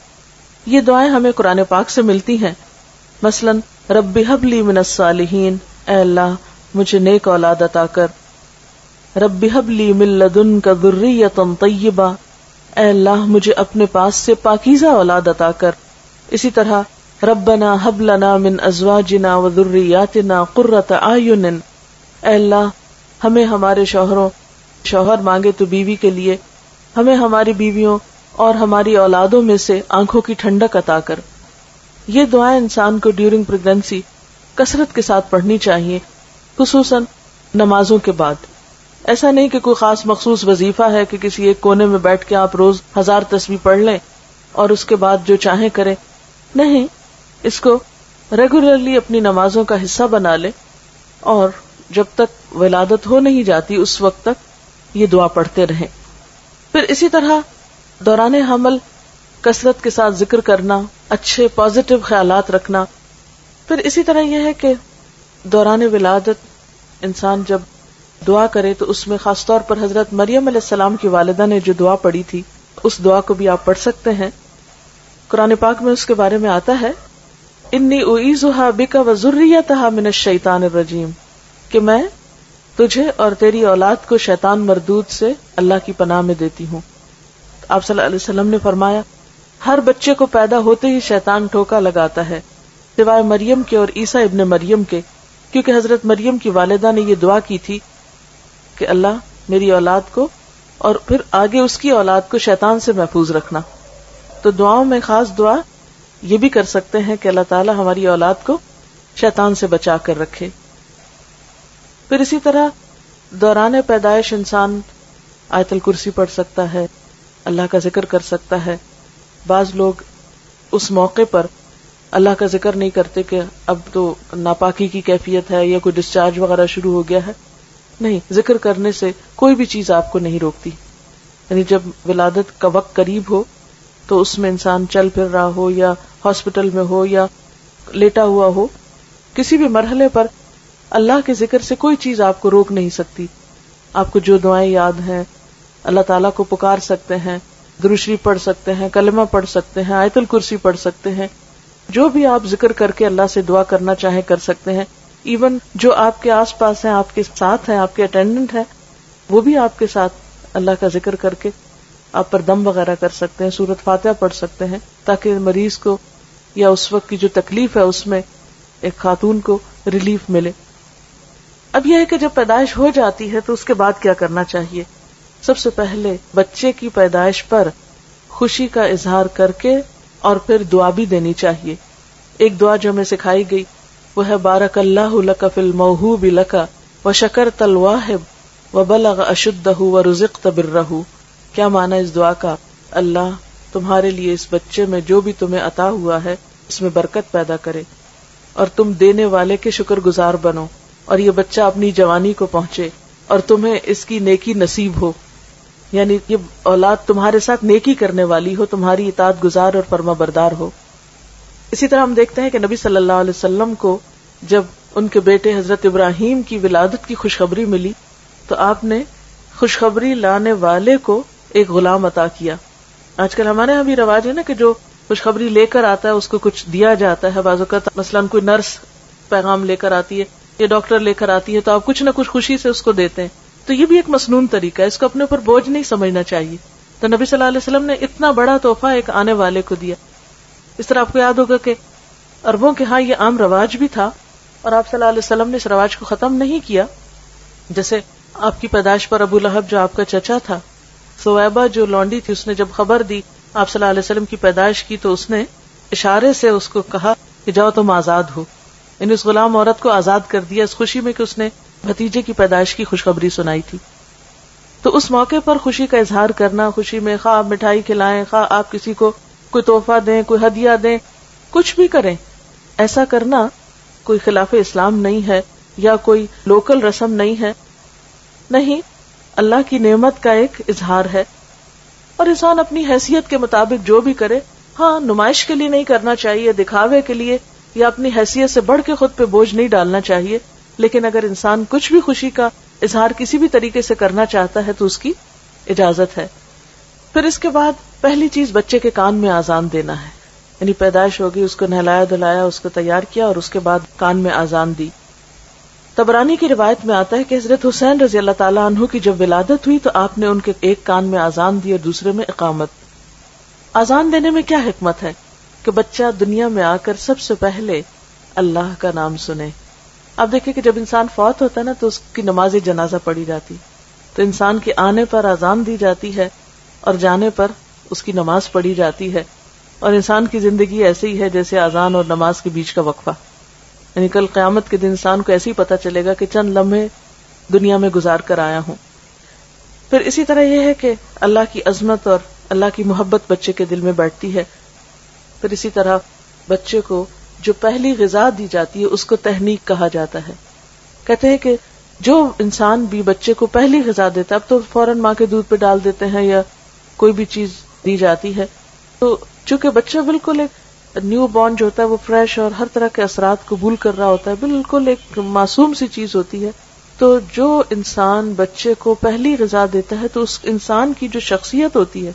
یہ دعائیں ہمیں قرآن پاک سے ملتی ہیں. مثلا رب ہب لی من الصالحین، اے اللہ مجھے نیک اولاد عطا کر. رب ہب لی من لدنک ذریۃ طیبہ، اے اللہ مجھے اپنے پاس سے پاکیزہ اولاد عطا کر. اسی طرح ربنا ہب لنا من ازواجنا وذریاتنا قرۃ اعین، اے اللہ ہمیں ہمارے شوہروں شوہر مانگے تو بیوی کے لیے ہمیں ہماری بیویوں اور ہماری اولادوں میں سے آنکھوں کی ٹھنڈک عطا کر. یہ دعائیں انسان کو ڈیورنگ پریگنینسی کثرت کے ساتھ پڑھنی چاہیے، خصوصاً نمازوں کے بعد. ایسا نہیں کہ کوئی خاص مخصوص وظیفہ ہے کہ کسی ایک کونے میں بیٹھ کے آپ روز ہزار تسبیح پڑھ لیں اور اس کے بعد جو چاہیں کریں. نہیں، اس کو ریگولرلی اپنی نمازوں کا حصہ بنا لیں اور جب تک ولادت ہو نہیں جاتی اس وقت تک یہ دعا پڑھتے رہیں. پھر اسی طرح دوران حمل کثرت کے ساتھ ذکر کرنا، اچھے پازیٹیو خیالات رکھنا. پھر اسی طرح یہ ہے کہ دوران ولادت انسان جب دعا کرے تو اس میں خاص طور پر حضرت مریم علیہ السلام کی والدہ نے جو دعا پڑھی تھی اس دعا کو بھی آپ پڑھ سکتے ہیں. قرآن پاک میں اس کے بارے میں آتا ہے انی اعیذھا بک وذریتھا من الشیطان الرجیم، کہ میں تجھے اور تیری اولاد کو شیطان مردود سے اللہ کی پناہ میں دیتی ہوں. آپ صلی اللہ علیہ وسلم نے فرمایا ہر بچے کو پیدا ہوتے ہی شیطان ٹھوکا لگاتا ہے سوائے مریم کے اور عیسیٰ ابن مریم کے، کیونکہ حضرت مریم کی والدہ نے یہ دعا کی تھی کہ اللہ میری اولاد کو اور پھر آگے اس کی اولاد کو شیطان سے محفوظ رکھنا. تو دعاؤں میں خاص دعا یہ بھی کر سکتے ہیں کہ اللہ تعالی ہماری اولاد کو شیطان سے بچا کر رکھے. پھر اسی طرح دوران پیدائش انسان آیت الکرسی پڑھ سکتا ہے، اللہ کا ذکر کر سکتا ہے. بعض لوگ اس موقع پر اللہ کا ذکر نہیں کرتے کہ اب تو ناپاکی کی کیفیت ہے یا کوئی ڈسچارج وغیرہ شروع ہو گیا ہے. نہیں، ذکر کرنے سے کوئی بھی چیز آپ کو نہیں روکتی. یعنی جب ولادت کا وقت قریب ہو تو اس میں انسان چل پھر رہا ہو یا ہاسپٹل میں ہو یا لیٹا ہوا ہو، کسی بھی مرحلے پر اللہ کے ذکر سے کوئی چیز آپ کو روک نہیں سکتی. آپ کو جو دعائیں یاد ہیں اللہ تعالیٰ کو پکار سکتے ہیں، درود شریف پڑھ سکتے ہیں، کلمہ پڑھ سکتے ہیں، آیت الکرسی پڑھ سکتے ہیں، جو بھی آپ ذکر کر کے اللہ سے دعا کرنا چاہیں کر سکتے ہیں. ایون جو آپ کے آس پاس ہیں، آپ کے ساتھ ہیں، آپ کے اٹینڈنٹ ہیں، وہ بھی آپ کے ساتھ اللہ کا ذکر کر کے آپ پر دم وغیرہ کر سکتے ہیں، سورۃ فاتحہ پڑھ سکتے ہیں، تاکہ مریض کو یا اس وقت کی جو تکلیف ہے اس میں ایک خاتون کو ریلیف ملے. اب یہ ہے کہ جب پیدائش ہو جاتی ہے تو اس کے بعد کیا کرنا چاہیے. سب سے پہلے بچے کی پیدائش پر خوشی کا اظہار کر کے اور پھر دعا بھی دینی چاہیے. ایک دعا جو ہمیں سکھائی گئی وہ ہے بارک اللہ لک فی الموہوب لک وشکرت الواہب وبلغ اشدہ ورزقت برہ. کیا معنی اس دعا کا؟ اللہ تمہارے لیے اس بچے میں جو بھی تمہیں عطا ہوا ہے اس میں برکت پیدا کرے اور تم دینے والے کے شکر گزار بنو، اور یہ بچہ اپنی جوانی کو پہنچے اور تمہیں اس کی نیکی نصیب ہو، یعنی یہ اولاد تمہارے ساتھ نیکی کرنے والی ہو، تمہاری اطاعت گزار اور فرما بردار ہو. اسی طرح ہم دیکھتے ہیں کہ نبی صلی اللہ علیہ وسلم کو جب ان کے بیٹے حضرت ابراہیم کی ولادت کی خوشخبری ملی تو آپ نے خوشخبری لانے والے کو ایک غلام عطا کیا. آج کل ہمارے یہاں بھی رواج ہے نا کہ جو خوشخبری لے کر آتا ہے اس کو کچھ دیا جاتا ہے. بعض اوقات مثلاً کوئی نرس پیغام لے کر آتی ہے یا ڈاکٹر لے کر آتی ہے تو آپ کچھ نہ کچھ خوشی سے اس کو دیتے ہیں. تو یہ بھی ایک مسنون طریقہ ہے، اس کو اپنے اوپر بوجھ نہیں سمجھنا چاہیے. تو نبی صلی اللہ علیہ وسلم نے اتنا بڑا تحفہ ایک آنے والے کو دیا. اس طرح آپ کو یاد ہوگا کہ عربوں کے ہاں یہ عام رواج بھی تھا اور آپ صلی اللہ علیہ وسلم نے اس رواج کو ختم نہیں کیا. جیسے آپ کی پیدائش پر ابو لہب جو آپ کا چچا تھا، سویبہ جو لونڈی تھی، اس نے جب خبر دی آپ صلی اللہ علیہ وسلم کی پیدائش کی تو اس نے اشارے سے اس کو کہا کہ جاؤ تم آزاد ہو، یعنی اس غلام عورت کو آزاد کر دیا اس خوشی میں کہ اس نے بھتیجے کی پیدائش کی خوشخبری سنائی تھی. تو اس موقع پر خوشی کا اظہار کرنا، خوشی میں خواہ آپ مٹھائی کھلائیں، خواہ آپ کسی کو کوئی تحفہ دیں، کوئی ہدیہ دیں، کچھ بھی کریں، ایسا کرنا کوئی خلاف اسلام نہیں ہے یا کوئی لوکل رسم نہیں ہے، نہیں، اللہ کی نعمت کا ایک اظہار ہے. اور انسان اپنی حیثیت کے مطابق جو بھی کرے، ہاں نمائش کے لیے نہیں کرنا چاہیے، دکھاوے کے لیے یا اپنی حیثیت سے بڑھ کے خود پہ بوجھ نہیں ڈالنا چاہیے. لیکن اگر انسان کچھ بھی خوشی کا اظہار کسی بھی طریقے سے کرنا چاہتا ہے تو اس کی اجازت ہے. پھر اس کے بعد پہلی چیز بچے کے کان میں آذان دینا ہے، یعنی پیدائش ہوگی، اس کو نہلایا دھلایا، اس کو تیار کیا اور اس کے بعد کان میں آذان دی. طبرانی کی روایت میں آتا ہے کہ حضرت حسین رضی اللہ تعالیٰ عنہ کی جب ولادت ہوئی تو آپ نے ان کے ایک کان میں آذان دی اور دوسرے میں اقامت. آذان دینے میں کیا حکمت ہے کہ بچہ دنیا میں آ کر سب سے پہلے اللہ کا نام سنے. آپ دیکھیں کہ جب انسان فوت ہوتا ہے نا تو اس کی نماز جنازہ پڑھی جاتی، تو انسان کے آنے پر آذان دی جاتی ہے اور جانے پر اس کی نماز پڑھی جاتی ہے. اور انسان کی زندگی ایسے ہی ہے جیسے اذان اور نماز کے بیچ کا وقفہ، یعنی کل قیامت کے دن انسان کو ایسے ہی پتہ چلے گا کہ چند لمحے دنیا میں گزار کر آیا ہوں. پھر اسی طرح یہ ہے کہ اللہ کی عظمت اور اللہ کی محبت بچے کے دل میں بیٹھتی ہے. پھر اسی طرح بچے کو جو پہلی غذا دی جاتی ہے اس کو تحنیک کہا جاتا ہے. کہتے ہیں کہ جو انسان بھی بچے کو پہلی غذا دیتا ہے، اب تو فوراً ماں کے دودھ پہ ڈال دیتے ہیں یا کوئی بھی چیز دی جاتی ہے، تو چونکہ بچہ بالکل ایک نیو بورن جو ہوتا ہے وہ فریش اور ہر طرح کے اثرات قبول کر رہا ہوتا ہے، بالکل ایک معصوم سی چیز ہوتی ہے. تو جو انسان بچے کو پہلی غذا دیتا ہے تو اس انسان کی جو شخصیت ہوتی ہے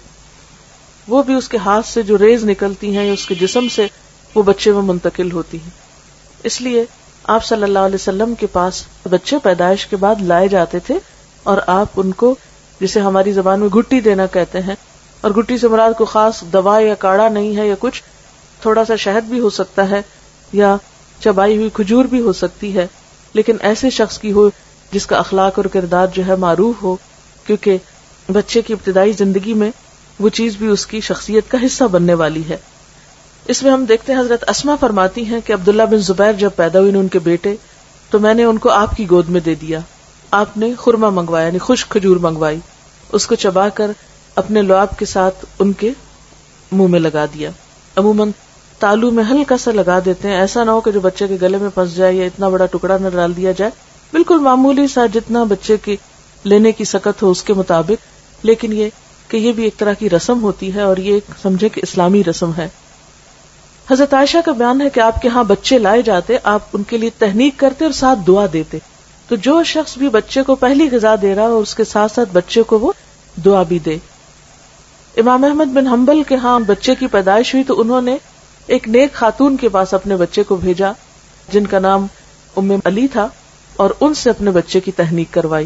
وہ بھی اس کے ہاتھ سے جو ریز نکلتی ہیں یا اس کے جسم سے وہ بچے میں منتقل ہوتی ہیں. اس لیے آپ صلی اللہ علیہ وسلم کے پاس بچے پیدائش کے بعد لائے جاتے تھے اور آپ ان کو، جسے ہماری زبان میں گھٹی دینا کہتے ہیں، اور گھٹی سے مراد کو خاص دوا یا کاڑھا نہیں ہے، یا کچھ تھوڑا سا شہد بھی ہو سکتا ہے یا چبائی ہوئی کھجور بھی ہو سکتی ہے، لیکن ایسے شخص کی ہو جس کا اخلاق اور کردار جو ہے معروف ہو، کیونکہ بچے کی ابتدائی زندگی میں وہ چیز بھی اس کی شخصیت کا حصہ بننے والی ہے. اس میں ہم دیکھتے ہیں حضرت اسما فرماتی ہیں کہ عبداللہ بن زبیر جب پیدا ہوئے ان کے بیٹے تو میں نے ان کو آپ کی گود میں دے دیا. آپ نے خرما منگوایا، یعنی خشک کھجور منگوائی، اس کو چبا کر اپنے لعاب کے ساتھ ان کے منہ میں لگا دیا. عموماً تالو میں ہلکا سا لگا دیتے ہیں، ایسا نہ ہو کہ جو بچے کے گلے میں پھنس جائے یا اتنا بڑا ٹکڑا نہ ڈال دیا جائے، بالکل معمولی سا جتنا بچے کی لینے کی سکت ہو اس کے مطابق. لیکن یہ کہ یہ بھی ایک طرح کی رسم ہوتی ہے اور یہ ایک سمجھے کہ اسلامی رسم ہے. حضرت عائشہ کا بیان ہے کہ آپ کے ہاں بچے لائے جاتے، آپ ان کے لیے تہنیک کرتے اور ساتھ دعا دیتے. تو جو شخص بھی بچے کو پہلی غذا دے رہا ہو اس کے ساتھ ساتھ بچے کو وہ دعا بھی دے. امام احمد بن حنبل کے ہاں بچے کی پیدائش ہوئی تو انہوں نے ایک نیک خاتون کے پاس اپنے بچے کو بھیجا جن کا نام ام علی تھا، اور ان سے اپنے بچے کی تحنیک کروائی.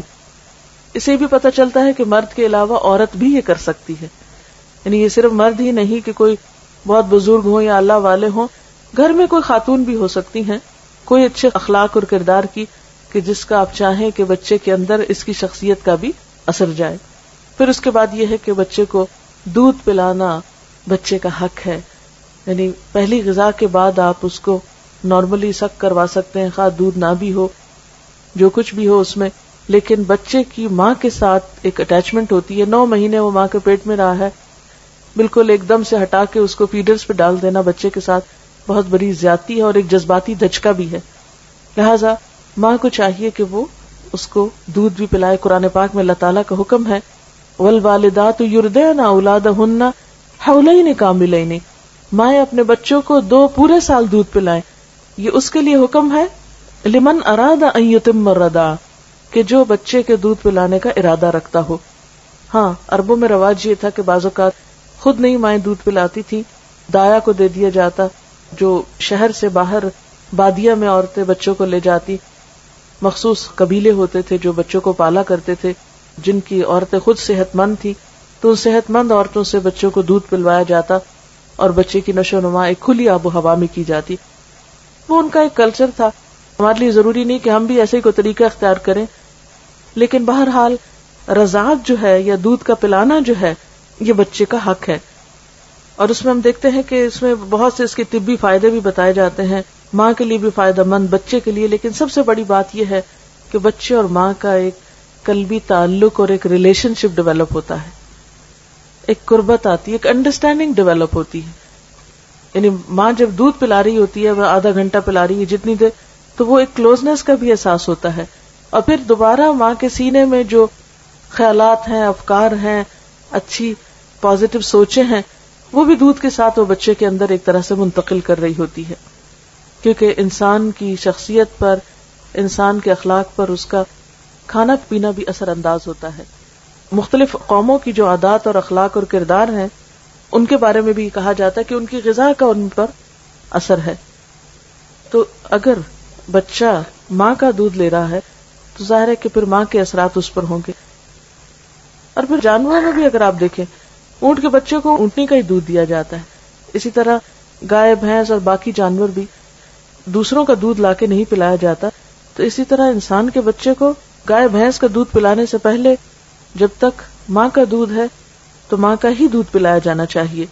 اسے بھی پتہ چلتا ہے کہ مرد کے علاوہ عورت بھی یہ کر سکتی ہے، یعنی یہ صرف مرد ہی نہیں کہ کوئی بہت بزرگ ہوں یا اللہ والے ہوں، گھر میں کوئی خاتون بھی ہو سکتی ہیں کوئی اچھے اخلاق اور کردار کی کہ جس کا آپ چاہیں کہ بچے کے اندر اس کی شخصیت کا بھی اثر جائے. پھر اس کے بعد یہ ہے کہ بچے کو دودھ پلانا بچے کا حق ہے، یعنی پہلی غذا کے بعد آپ اس کو نارملی سک کروا سکتے ہیں، خواہ دودھ نہ بھی ہو جو کچھ بھی ہو اس میں، لیکن بچے کی ماں کے ساتھ ایک اٹیچمنٹ ہوتی ہے. نو مہینے وہ ماں کے پیٹ میں رہا ہے، بالکل ایک دم سے ہٹا کے اس کو فیڈرز پہ ڈال دینا بچے کے ساتھ بہت بڑی زیادتی ہے اور ایک جذباتی دھچکا بھی ہے. لہذا ماں کو چاہیے کہ وہ اس کو دودھ بھی پلائے. قرآن پاک میں اللہ تعالیٰ کا حکم ہے والوالدات یرضعن اولادہن حولین کاملین، مائیں اپنے بچوں کو دو پورے سال دودھ پلائیں. یہ اس کے لیے حکم ہے لمن اراد ان یتم الرضاع، کہ جو بچے کے دودھ پلانے کا ارادہ رکھتا ہو. ہاں عربوں میں رواج یہ تھا کہ بعض اوقات خود نہیں مائیں دودھ پلاتی تھی، دایا کو دے دیا جاتا، جو شہر سے باہر بادیہ میں عورتیں بچوں کو لے جاتی. مخصوص قبیلے ہوتے تھے جو بچوں کو پالا کرتے تھے، جن کی عورتیں خود صحت مند تھی، تو ان صحت مند عورتوں سے بچوں کو دودھ پلوایا جاتا اور بچے کی نشو و نما ایک کھلی آب و ہوا میں کی جاتی. وہ ان کا ایک کلچر تھا. ہمارے لیے ضروری نہیں کہ ہم بھی ایسے ہی کوئی طریقہ اختیار کریں، لیکن بہرحال رضاعت جو ہے یا دودھ کا پلانا جو ہے یہ بچے کا حق ہے. اور اس میں ہم دیکھتے ہیں کہ اس میں بہت سے اس کے طبی فائدے بھی بتائے جاتے ہیں، ماں کے لیے بھی فائدہ مند، بچے کے لیے. لیکن سب سے بڑی بات یہ ہے کہ بچے اور ماں کا ایک قلبی تعلق اور ایک ریلیشن شپ ڈیولپ ہوتا ہے، ایک قربت آتی ہے، ایک انڈرسٹینڈنگ ڈیولپ ہوتی ہے. یعنی ماں جب دودھ پلا رہی ہوتی ہے، وہ آدھا گھنٹہ پلا رہی ہے جتنی دیر، تو وہ ایک کلوزنس کا بھی احساس ہوتا ہے. اور پھر دوبارہ ماں کے سینے میں جو خیالات ہیں، افکار ہیں، اچھی پازیٹو سوچیں ہیں، وہ بھی دودھ کے ساتھ وہ بچے کے اندر ایک طرح سے منتقل کر رہی ہوتی ہے. کیونکہ انسان کی شخصیت پر، انسان کے اخلاق پر اس کا کھانا پینا بھی اثر انداز ہوتا ہے. مختلف قوموں کی جو عادات اور اخلاق اور کردار ہیں ان کے بارے میں بھی کہا جاتا ہے کہ ان کی غذا کا ان پر اثر ہے. تو اگر بچہ ماں کا دودھ لے رہا ہے تو ظاہر ہے کہ پھر ماں کے اثرات اس پر ہوں گے. اور پھر جانوروں میں بھی اگر آپ دیکھیں، اونٹ کے بچے کو اونٹنی کا ہی دودھ دیا جاتا ہے. اسی طرح گائے، بھینس اور باقی جانور بھی دوسروں کا دودھ لا کے نہیں پلایا جاتا. تو اسی طرح انسان کے بچے کو گائے بھینس کا دودھ پلانے سے پہلے جب تک ماں کا دودھ ہے تو ماں کا ہی دودھ پلایا جانا چاہیے.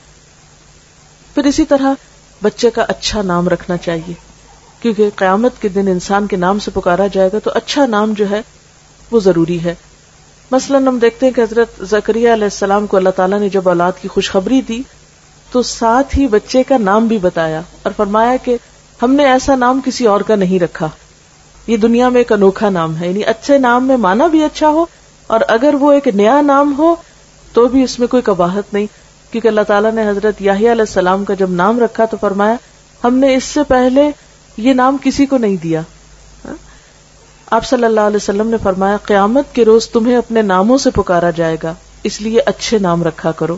پھر اسی طرح بچے کا اچھا نام رکھنا چاہیے، کیونکہ قیامت کے دن انسان کے نام سے پکارا جائے گا، تو اچھا نام جو ہے وہ ضروری ہے. مثلاً ہم دیکھتے ہیں کہ حضرت زکریا علیہ السلام کو اللہ تعالیٰ نے جب اولاد کی خوشخبری دی تو ساتھ ہی بچے کا نام بھی بتایا اور فرمایا کہ ہم نے ایسا نام کسی اور کا نہیں رکھا، یہ دنیا میں ایک انوکھا نام ہے. یعنی اچھے نام میں معنی بھی اچھا ہو، اور اگر وہ ایک نیا نام ہو تو بھی اس میں کوئی قباحت نہیں، کیونکہ اللہ تعالیٰ نے حضرت یحییٰ علیہ السلام کا جب نام رکھا تو فرمایا ہم نے اس سے پہلے یہ نام کسی کو نہیں دیا. آپ صلی اللہ علیہ وسلم نے فرمایا قیامت کے روز تمہیں اپنے ناموں سے پکارا جائے گا، اس لیے اچھے نام رکھا کرو.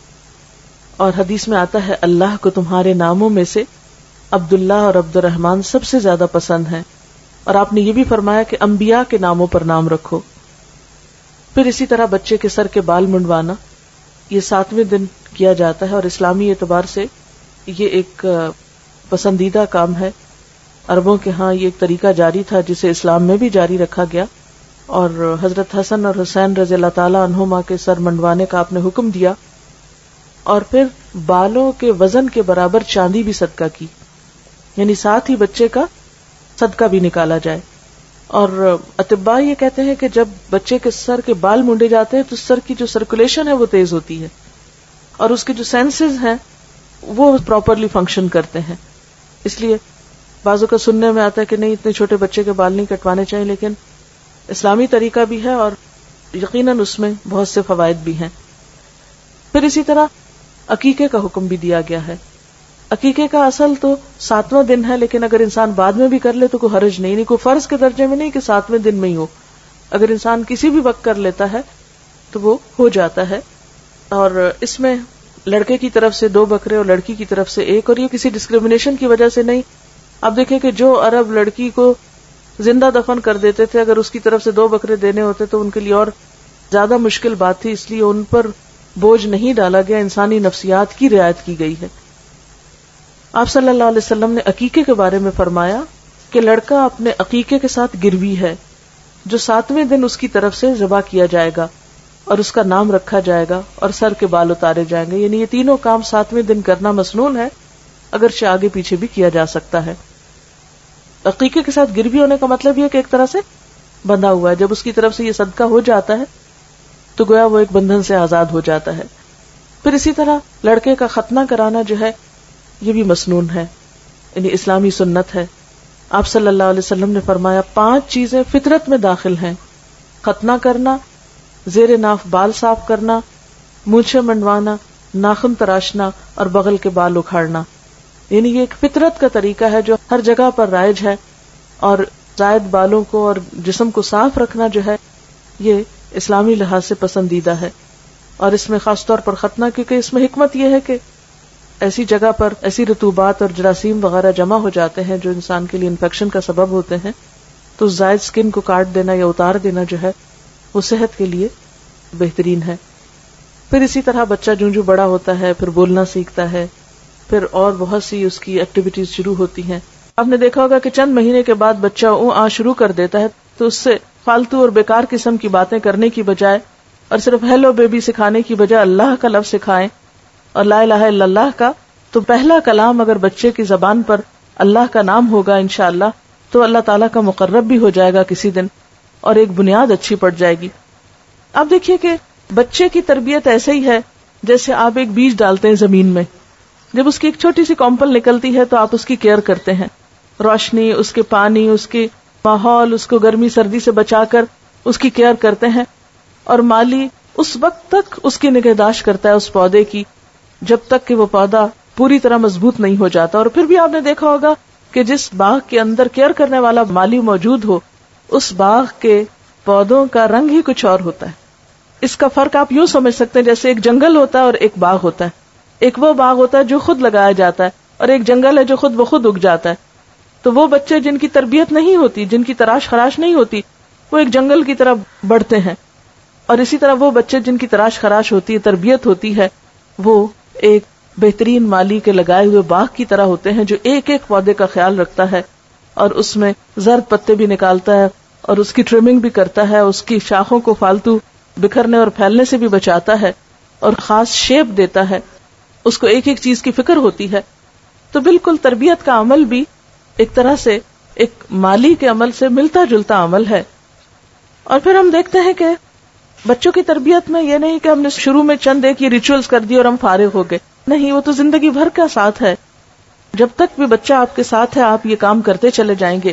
اور حدیث میں آتا ہے اللہ کو تمہارے ناموں میں سے عبداللہ اور عبد الرحمن سب سے زیادہ پسند ہیں. اور آپ نے یہ بھی فرمایا کہ انبیاء کے ناموں پر نام رکھو. پھر اسی طرح بچے کے سر کے بال منڈوانا یہ ساتویں دن کیا جاتا ہے، اور اسلامی اعتبار سے یہ ایک پسندیدہ کام ہے. عربوں کے ہاں یہ ایک طریقہ جاری تھا جسے اسلام میں بھی جاری رکھا گیا، اور حضرت حسن اور حسین رضی اللہ تعالیٰ عنہما کے سر منڈوانے کا آپ نے حکم دیا. اور پھر بالوں کے وزن کے برابر چاندی بھی صدقہ کی، یعنی ساتھ ہی بچے کا صدقہ بھی نکالا جائے. اور اطباء یہ کہتے ہیں کہ جب بچے کے سر کے بال مونڈے جاتے ہیں تو سر کی جو سرکولیشن ہے وہ تیز ہوتی ہے، اور اس کے جو سینسز ہیں وہ پراپرلی فنکشن کرتے ہیں. اس لیے بعضوں کا سننے میں آتا ہے کہ نہیں اتنے چھوٹے بچے کے بال نہیں کٹوانے چاہیے، لیکن اسلامی طریقہ بھی ہے اور یقیناً اس میں بہت سے فوائد بھی ہیں. پھر اسی طرح عقیقے کا حکم بھی دیا گیا ہے. عقیقے کا اصل تو ساتواں دن ہے، لیکن اگر انسان بعد میں بھی کر لے تو کوئی حرج نہیں، نہیں کوئی فرض کے درجے میں نہیں کہ ساتویں دن میں ہی ہو. اگر انسان کسی بھی وقت کر لیتا ہے تو وہ ہو جاتا ہے. اور اس میں لڑکے کی طرف سے دو بکرے اور لڑکی کی طرف سے ایک، اور یہ کسی ڈسکریمنیشن کی وجہ سے نہیں. آپ دیکھیں کہ جو عرب لڑکی کو زندہ دفن کر دیتے تھے، اگر اس کی طرف سے دو بکرے دینے ہوتے تو ان کے لیے اور زیادہ مشکل بات تھی، اس لیے ان پر بوجھ نہیں ڈالا گیا، انسانی نفسیات کی رعایت کی گئی ہے. آپ صلی اللہ علیہ وسلم نے عقیقے کے بارے میں فرمایا کہ لڑکا اپنے عقیقے کے ساتھ گروی ہے جو ساتویں دن اس کی طرف سے ذبح کیا جائے گا اور اس کا نام رکھا جائے گا اور سر کے بال اتارے جائیں گے. یعنی یہ تینوں کام ساتویں دن کرنا مسنون ہے، اگرچہ آگے پیچھے بھی کیا جا سکتا ہے. عقیقے کے ساتھ گروی ہونے کا مطلب یہ کہ ایک طرح سے بندھا ہوا ہے، جب اس کی طرف سے یہ صدقہ ہو جاتا ہے تو گویا وہ ایک بندھن سے آزاد ہو جاتا ہے. پھر اسی طرح لڑکے کا ختنہ کرانا جو ہے یہ بھی مسنون ہے، یعنی اسلامی سنت ہے. آپ صلی اللہ علیہ وسلم نے فرمایا پانچ چیزیں فطرت میں داخل ہیں: ختنہ کرنا، زیر ناف بال صاف کرنا، مونچھیں منڈوانا، ناخن تراشنا اور بغل کے بال اکھاڑنا. یعنی یہ ایک فطرت کا طریقہ ہے جو ہر جگہ پر رائج ہے، اور زائد بالوں کو اور جسم کو صاف رکھنا جو ہے یہ اسلامی لحاظ سے پسندیدہ ہے. اور اس میں خاص طور پر ختنہ، کیونکہ اس میں حکمت یہ ہے کہ ایسی جگہ پر ایسی رطوبات اور جراثیم وغیرہ جمع ہو جاتے ہیں جو انسان کے لیے انفیکشن کا سبب ہوتے ہیں، تو زائد سکن کو کاٹ دینا یا اتار دینا جو ہے وہ صحت کے لیے بہترین ہے. پھر اسی طرح بچہ جوں جوں بڑا ہوتا ہے پھر بولنا سیکھتا ہے، پھر اور بہت سی اس کی ایکٹیویٹیز شروع ہوتی ہیں. آپ نے دیکھا ہوگا کہ چند مہینے کے بعد بچہ اوں آ شروع کر دیتا ہے، تو اس سے فالتو اور بیکار قسم کی باتیں کرنے کی بجائے اور صرف ہیلو بیبی سکھانے کی بجائے اللہ کا لفظ سکھائیں اور لا الہ الا اللہ کا. تو پہلا کلام اگر بچے کی زبان پر اللہ کا نام ہوگا انشاءاللہ تو اللہ تعالیٰ کا مقرب بھی ہو جائے گا کسی دن، اور ایک بنیاد اچھی پڑ جائے گی. آپ دیکھیے کہ بچے کی تربیت ایسے ہی ہے جیسے آپ ایک بیج ڈالتے ہیں زمین میں. جب اس کی ایک چھوٹی سی کمپل نکلتی ہے تو آپ اس کی کیئر کرتے ہیں، روشنی، اس کے پانی، اس کے ماحول، اس کو گرمی سردی سے بچا کر اس کی کیئر کرتے ہیں. اور مالی اس وقت تک اس کی نگہداشت کرتا ہے اس پودے کی جب تک کہ وہ پودا پوری طرح مضبوط نہیں ہو جاتا. اور پھر بھی آپ نے دیکھا ہوگا کہ جس باغ کے اندر کیئر کرنے والا مالی موجود ہو اس باغ کے پودوں کا رنگ ہی کچھ اور ہوتا ہے. اس کا فرق آپ یوں سمجھ سکتے ہیں جیسے ایک جنگل ہوتا ہے اور ایک باغ ہوتا ہے. ایک وہ باغ ہوتا ہے جو خود لگایا جاتا ہے اور ایک جنگل ہے جو خود بخود اگ جاتا ہے. تو وہ بچے جن کی تربیت نہیں ہوتی، جن کی تراش خراش نہیں ہوتی، وہ ایک جنگل کی طرح بڑھتے ہیں. اور اسی طرح وہ بچے جن کی تراش خراش ہوتی ہے، تربیت ہوتی ہے، وہ ایک بہترین مالی کے لگائے ہوئے باغ کی طرح ہوتے ہیں جو ایک ایک پودے کا خیال رکھتا ہے اور اس میں زرد پتے بھی نکالتا ہے اور اس کی ٹرمنگ بھی کرتا ہے، اس کی شاخوں کو فالتو بکھرنے اور پھیلنے سے بھی بچاتا ہے اور خاص شیپ دیتا ہے. اس کو ایک ایک چیز کی فکر ہوتی ہے. تو بالکل تربیت کا عمل بھی ایک طرح سے ایک مالی کے عمل سے ملتا جلتا عمل ہے. اور پھر ہم دیکھتے ہیں کہ بچوں کی تربیت میں یہ نہیں کہ ہم نے شروع میں چند ایک یہ ریچولز کر دی اور ہم فارغ ہو گئے. نہیں، وہ تو زندگی بھر کا ساتھ ہے. جب تک بھی بچہ آپ کے ساتھ ہے آپ یہ کام کرتے چلے جائیں گے.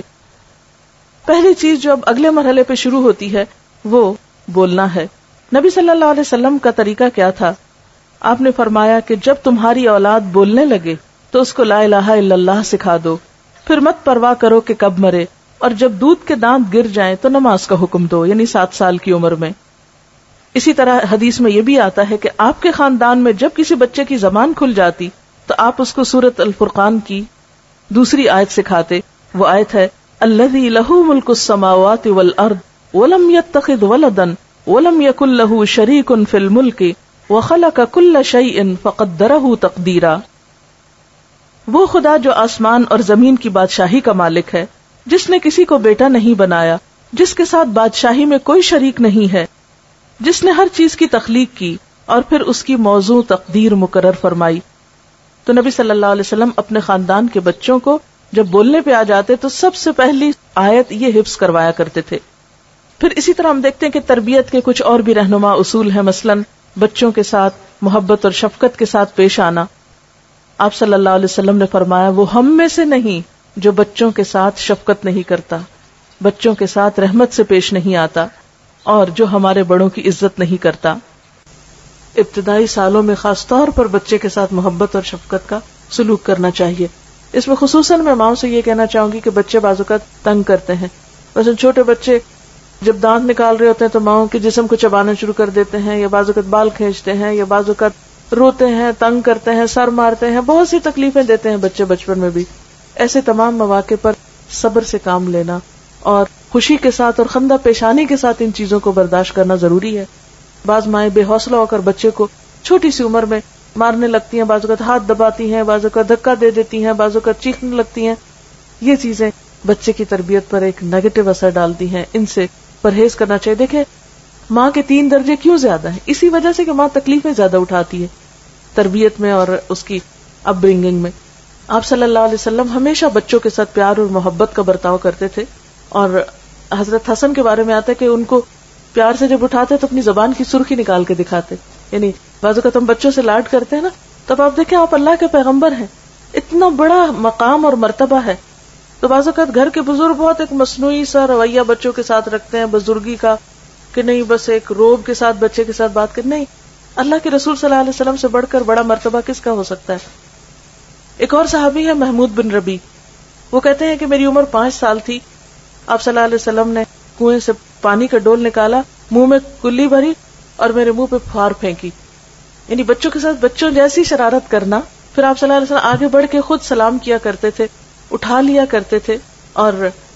پہلی چیز جو اب اگلے مرحلے پہ شروع ہوتی ہے وہ بولنا ہے. نبی صلی اللہ علیہ وسلم کا طریقہ کیا تھا؟ آپ نے فرمایا کہ جب تمہاری اولاد بولنے لگے تو اس کو لا الہ الا اللہ سکھا دو، پھر مت پرواہ کرو کہ کب مرے، اور جب دودھ کے دانت گر جائیں تو نماز کا حکم دو، یعنی سات سال کی عمر میں. اسی طرح حدیث میں یہ بھی آتا ہے کہ آپ کے خاندان میں جب کسی بچے کی زبان کھل جاتی تو آپ اس کو سورۃ الفرقان کی دوسری آیت سکھاتے. وہ آیت ہے الذی لہ ملک السماوات والارض ولم یتخذ ولدا ولم یکن لہ شریک فی الملک وخلق کل شیء فقدرہ تقدیرا. وہ خدا جو آسمان اور زمین کی بادشاہی کا مالک ہے، جس نے کسی کو بیٹا نہیں بنایا، جس کے ساتھ بادشاہی میں کوئی شریک نہیں ہے، جس نے ہر چیز کی تخلیق کی اور پھر اس کی موضوع تقدیر مقرر فرمائی. تو نبی صلی اللہ علیہ وسلم اپنے خاندان کے بچوں کو جب بولنے پہ آ جاتے تو سب سے پہلی آیت یہ حفظ کروایا کرتے تھے. پھر اسی طرح ہم دیکھتے ہیں کہ تربیت کے کچھ اور بھی رہنما اصول ہیں. مثلاً بچوں کے ساتھ محبت اور شفقت کے ساتھ پیش آنا. آپ صلی اللہ علیہ وسلم نے فرمایا وہ ہم میں سے نہیں جو بچوں کے ساتھ شفقت نہیں کرتا، بچوں کے ساتھ رحمت سے پیش نہیں آتا، اور جو ہمارے بڑوں کی عزت نہیں کرتا. ابتدائی سالوں میں خاص طور پر بچے کے ساتھ محبت اور شفقت کا سلوک کرنا چاہیے. اس میں خصوصاً میں ماؤں سے یہ کہنا چاہوں گی کہ بچے بعض اوقات تنگ کرتے ہیں. مثلا چھوٹے بچے جب دانت نکال رہے ہوتے ہیں تو ماؤں کے جسم کو چبانا شروع کر دیتے ہیں، یا بعض اوقات بال کھینچتے ہیں، یا بعض اوقات روتے ہیں، تنگ کرتے ہیں، سر مارتے ہیں، بہت سی تکلیفیں دیتے ہیں بچے بچپن میں بھی. ایسے تمام مواقع پر صبر سے کام لینا اور خوشی کے ساتھ اور خندہ پیشانی کے ساتھ ان چیزوں کو برداشت کرنا ضروری ہے. بعض مائیں بے حوصلہ ہو کر بچے کو چھوٹی سی عمر میں مارنے لگتی ہیں، بعض اوقات ہاتھ دباتی ہیں، بعض اوقات دھکا دے دیتی ہیں، بعض اوقات چیخنے لگتی ہیں. یہ چیزیں بچے کی تربیت پر ایک نیگیٹو اثر ڈالتی ہیں، ان سے پرہیز کرنا چاہیے. دیکھیں ماں کے تین درجے کیوں زیادہ ہیں؟ اسی وجہ سے کہ ماں تکلیفیں زیادہ اٹھاتی ہے تربیت میں اور اس کی اپ برنگنگ میں. آپ صلی اللہ علیہ وسلم ہمیشہ بچوں کے ساتھ پیار اور محبت کا برتاؤ کرتے تھے، اور حضرت حسن کے بارے میں آتا ہے کہ ان کو پیار سے جب اٹھاتے تو اپنی زبان کی سرخی نکال کے دکھاتے. یعنی بعض اوقات ہم بچوں سے لاڈ کرتے ہیں نا، تب آپ دیکھیں آپ اللہ کے پیغمبر ہیں، اتنا بڑا مقام اور مرتبہ ہے، تو بعض اوقات گھر کے بزرگ بہت ایک مصنوعی سا رویہ بچوں کے ساتھ رکھتے ہیں بزرگی کا، کہ نہیں بس ایک روب کے ساتھ بچے کے ساتھ بات کر. نہیں، اللہ کے رسول صلی اللہ علیہ وسلم سے بڑھ کر بڑا مرتبہ کس کا ہو سکتا ہے؟ ایک اور صحابی ہے محمود بن ربی، وہ کہتے ہیں کہ میری عمر پانچ سال تھی، آپ صلی اللہ علیہ وسلم نے کنویں سے پانی کا ڈول نکالا، منہ میں کلی بھری اور میرے منہ پہ پھار پھینکی. یعنی بچوں کے ساتھ بچوں جیسی شرارت کرنا. پھر آپ صلی اللہ علیہ وسلم آگے بڑھ کے خود سلام کیا کرتے تھے، اٹھا لیا کرتے تھے اور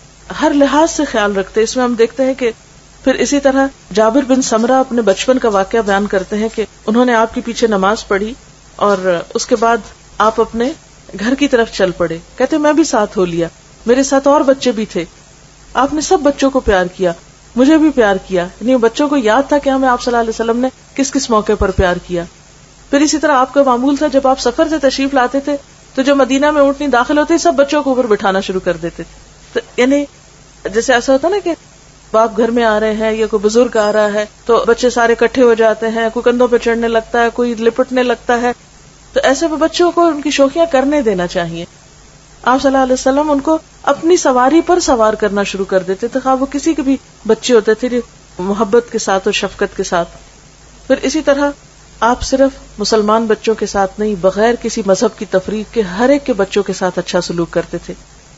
ہر لحاظ سے خیال رکھتے. اس میں ہم دیکھتے ہیں کہ پھر اسی طرح جابر بن سمرہ اپنے بچپن کا واقعہ بیان کرتے ہیں کہ انہوں نے آپ کے پیچھے نماز پڑھی اور اس کے بعد آپ اپنے گھر کی طرف چل پڑے. کہتے میں بھی ساتھ ہو لیا، میرے ساتھ اور بچے بھی تھے، آپ نے سب بچوں کو پیار کیا، مجھے بھی پیار کیا. یعنی بچوں کو یاد تھا کہ ہمیں آپ صلی اللہ علیہ وسلم نے کس کس موقع پر پیار کیا. پھر اسی طرح آپ کا معمول تھا جب آپ سفر سے تشریف لاتے تھے تو جو مدینہ میں اونٹنی داخل ہوتے سب بچوں کو اوپر بٹھانا شروع کر دیتے تھے. تو یعنی جیسے ایسا ہوتا نا کہ باپ گھر میں آ رہے ہیں یا کوئی بزرگ آ رہا ہے تو بچے سارے اکٹھے ہو جاتے ہیں، کوئی کندھوں پہ چڑھنے لگتا ہے، کوئی لپٹنے لگتا ہے. تو ایسے میں بچوں کو ان کی شوخیاں کرنے دینا چاہیے. آپ صلی اللہ علیہ وسلم ان کو اپنی سواری پر سوار کرنا شروع کر دیتے تھے، خواہ وہ کسی کے بھی بچے ہوتے تھے، محبت کے ساتھ اور شفقت کے ساتھ. پھر اسی طرح آپ صرف مسلمان بچوں کے ساتھ نہیں، بغیر کسی مذہب کی تفریق کے ہر ایک کے بچوں کے ساتھ اچھا سلوک کرتے تھے.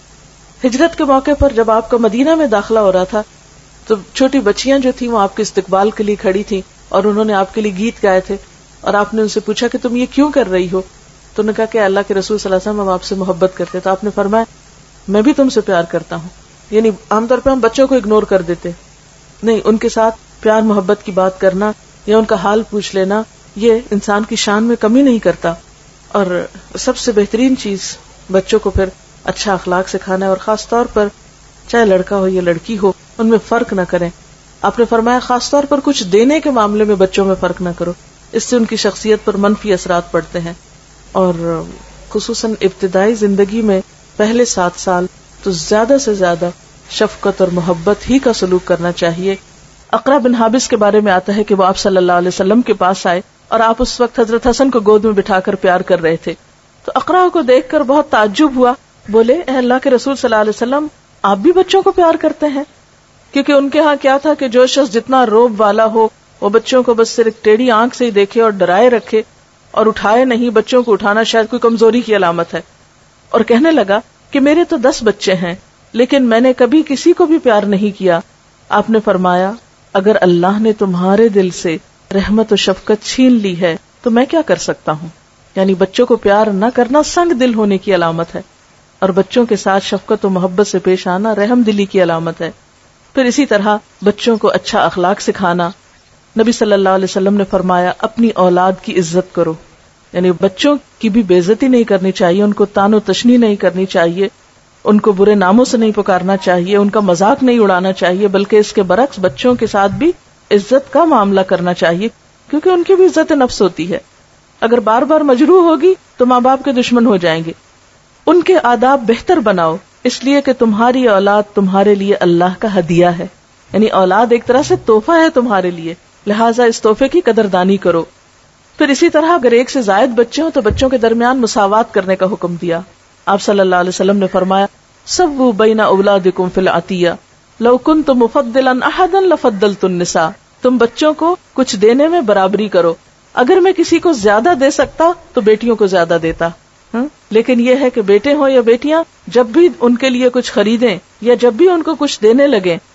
ہجرت کے موقع پر جب آپ کا مدینہ میں داخلہ ہو رہا تھا تو چھوٹی بچیاں جو تھیں وہ آپ کے استقبال کے لیے کھڑی تھیں اور انہوں نے آپ کے لیے گیت گائے تھے، اور آپ نے ان سے پوچھا کہ تم یہ کیوں کر رہی ہو؟ تو انہوں نے کہا کہ اللہ کے رسول صلی اللہ علیہ وسلم ہم آپ سے محبت کرتے. تو آپ نے فرمایا میں بھی تم سے پیار کرتا ہوں. یعنی عام طور پہ ہم بچوں کو اگنور کر دیتے، نہیں، ان کے ساتھ پیار محبت کی بات کرنا یا ان کا حال پوچھ لینا یہ انسان کی شان میں کمی نہیں کرتا. اور سب سے بہترین چیز بچوں کو پھر اچھا اخلاق سکھانا ہے، اور خاص طور پر چاہے لڑکا ہو یا لڑکی ہو ان میں فرق نہ کریں. آپ نے فرمایا خاص طور پر کچھ دینے کے معاملے میں بچوں میں فرق نہ کرو، اس سے ان کی شخصیت پر منفی اثرات پڑتے ہیں. اور خصوصاً ابتدائی زندگی میں پہلے سات سال تو زیادہ سے زیادہ شفقت اور محبت ہی کا سلوک کرنا چاہیے. اقرا بن حابس کے بارے میں آتا ہے کہ وہ آپ صلی اللہ علیہ وسلم کے پاس آئے اور آپ اس وقت حضرت حسن کو گود میں بٹھا کر پیار کر رہے تھے. تو اقرا کو دیکھ کر بہت تعجب ہوا، بولے اے اللہ کے رسول صلی اللہ علیہ وسلم آپ بھی بچوں کو پیار کرتے ہیں؟ کیونکہ ان کے ہاں کیا تھا کہ جو شخص جتنا روب والا ہو وہ بچوں کو بس صرف ٹیڑھی آنکھ سے ہی دیکھے اور ڈرائے رکھے اور اٹھائے نہیں. بچوں کو اٹھانا شاید کوئی کمزوری کی علامت ہے. اور کہنے لگا کہ میرے تو دس بچے ہیں لیکن میں نے کبھی کسی کو بھی پیار نہیں کیا. آپ نے فرمایا اگر اللہ نے تمہارے دل سے رحمت و شفقت چھین لی ہے تو میں کیا کر سکتا ہوں. یعنی بچوں کو پیار نہ کرنا سنگ دل ہونے کی علامت ہے، اور بچوں کے ساتھ شفقت و محبت سے پیش آنا رحم دلی کی علامت ہے. پھر اسی طرح بچوں کو اچھا اخلاق سکھانا. نبی صلی اللہ علیہ وسلم نے فرمایا اپنی اولاد کی عزت کرو. یعنی بچوں کی بھی بے عزتی نہیں کرنی چاہیے، ان کو تان و تشنی نہیں کرنی چاہیے، ان کو برے ناموں سے نہیں پکارنا چاہیے، ان کا مذاق نہیں اڑانا چاہیے، بلکہ اس کے برعکس بچوں کے ساتھ بھی عزت کا معاملہ کرنا چاہیے، کیونکہ ان کی بھی عزت نفس ہوتی ہے. اگر بار بار مجروح ہوگی تو ماں باپ کے دشمن ہو جائیں گے. ان کے آداب بہتر بناؤ، اس لیے کہ تمہاری اولاد تمہارے لیے اللہ کا ہدیہ ہے. یعنی اولاد ایک طرح سے تحفہ ہے تمہارے لیے، لہٰذا اس تحفے کی قدردانی کرو. پھر اسی طرح اگر ایک سے زائد بچے ہوں تو بچوں کے درمیان مساوات کرنے کا حکم دیا. آپ صلی اللہ علیہ وسلم نے فرمایا سووا بین اولادکم فی العطیہ لو کنت مفضلا احدا لفضلت النساء. تم بچوں کو کچھ دینے میں برابری کرو، اگر میں کسی کو زیادہ دے سکتا تو بیٹیوں کو زیادہ دیتا. لیکن یہ ہے کہ بیٹے ہوں یا بیٹیاں جب بھی ان کے لیے کچھ خریدیں یا جب بھی ان کو کچھ دینے لگیں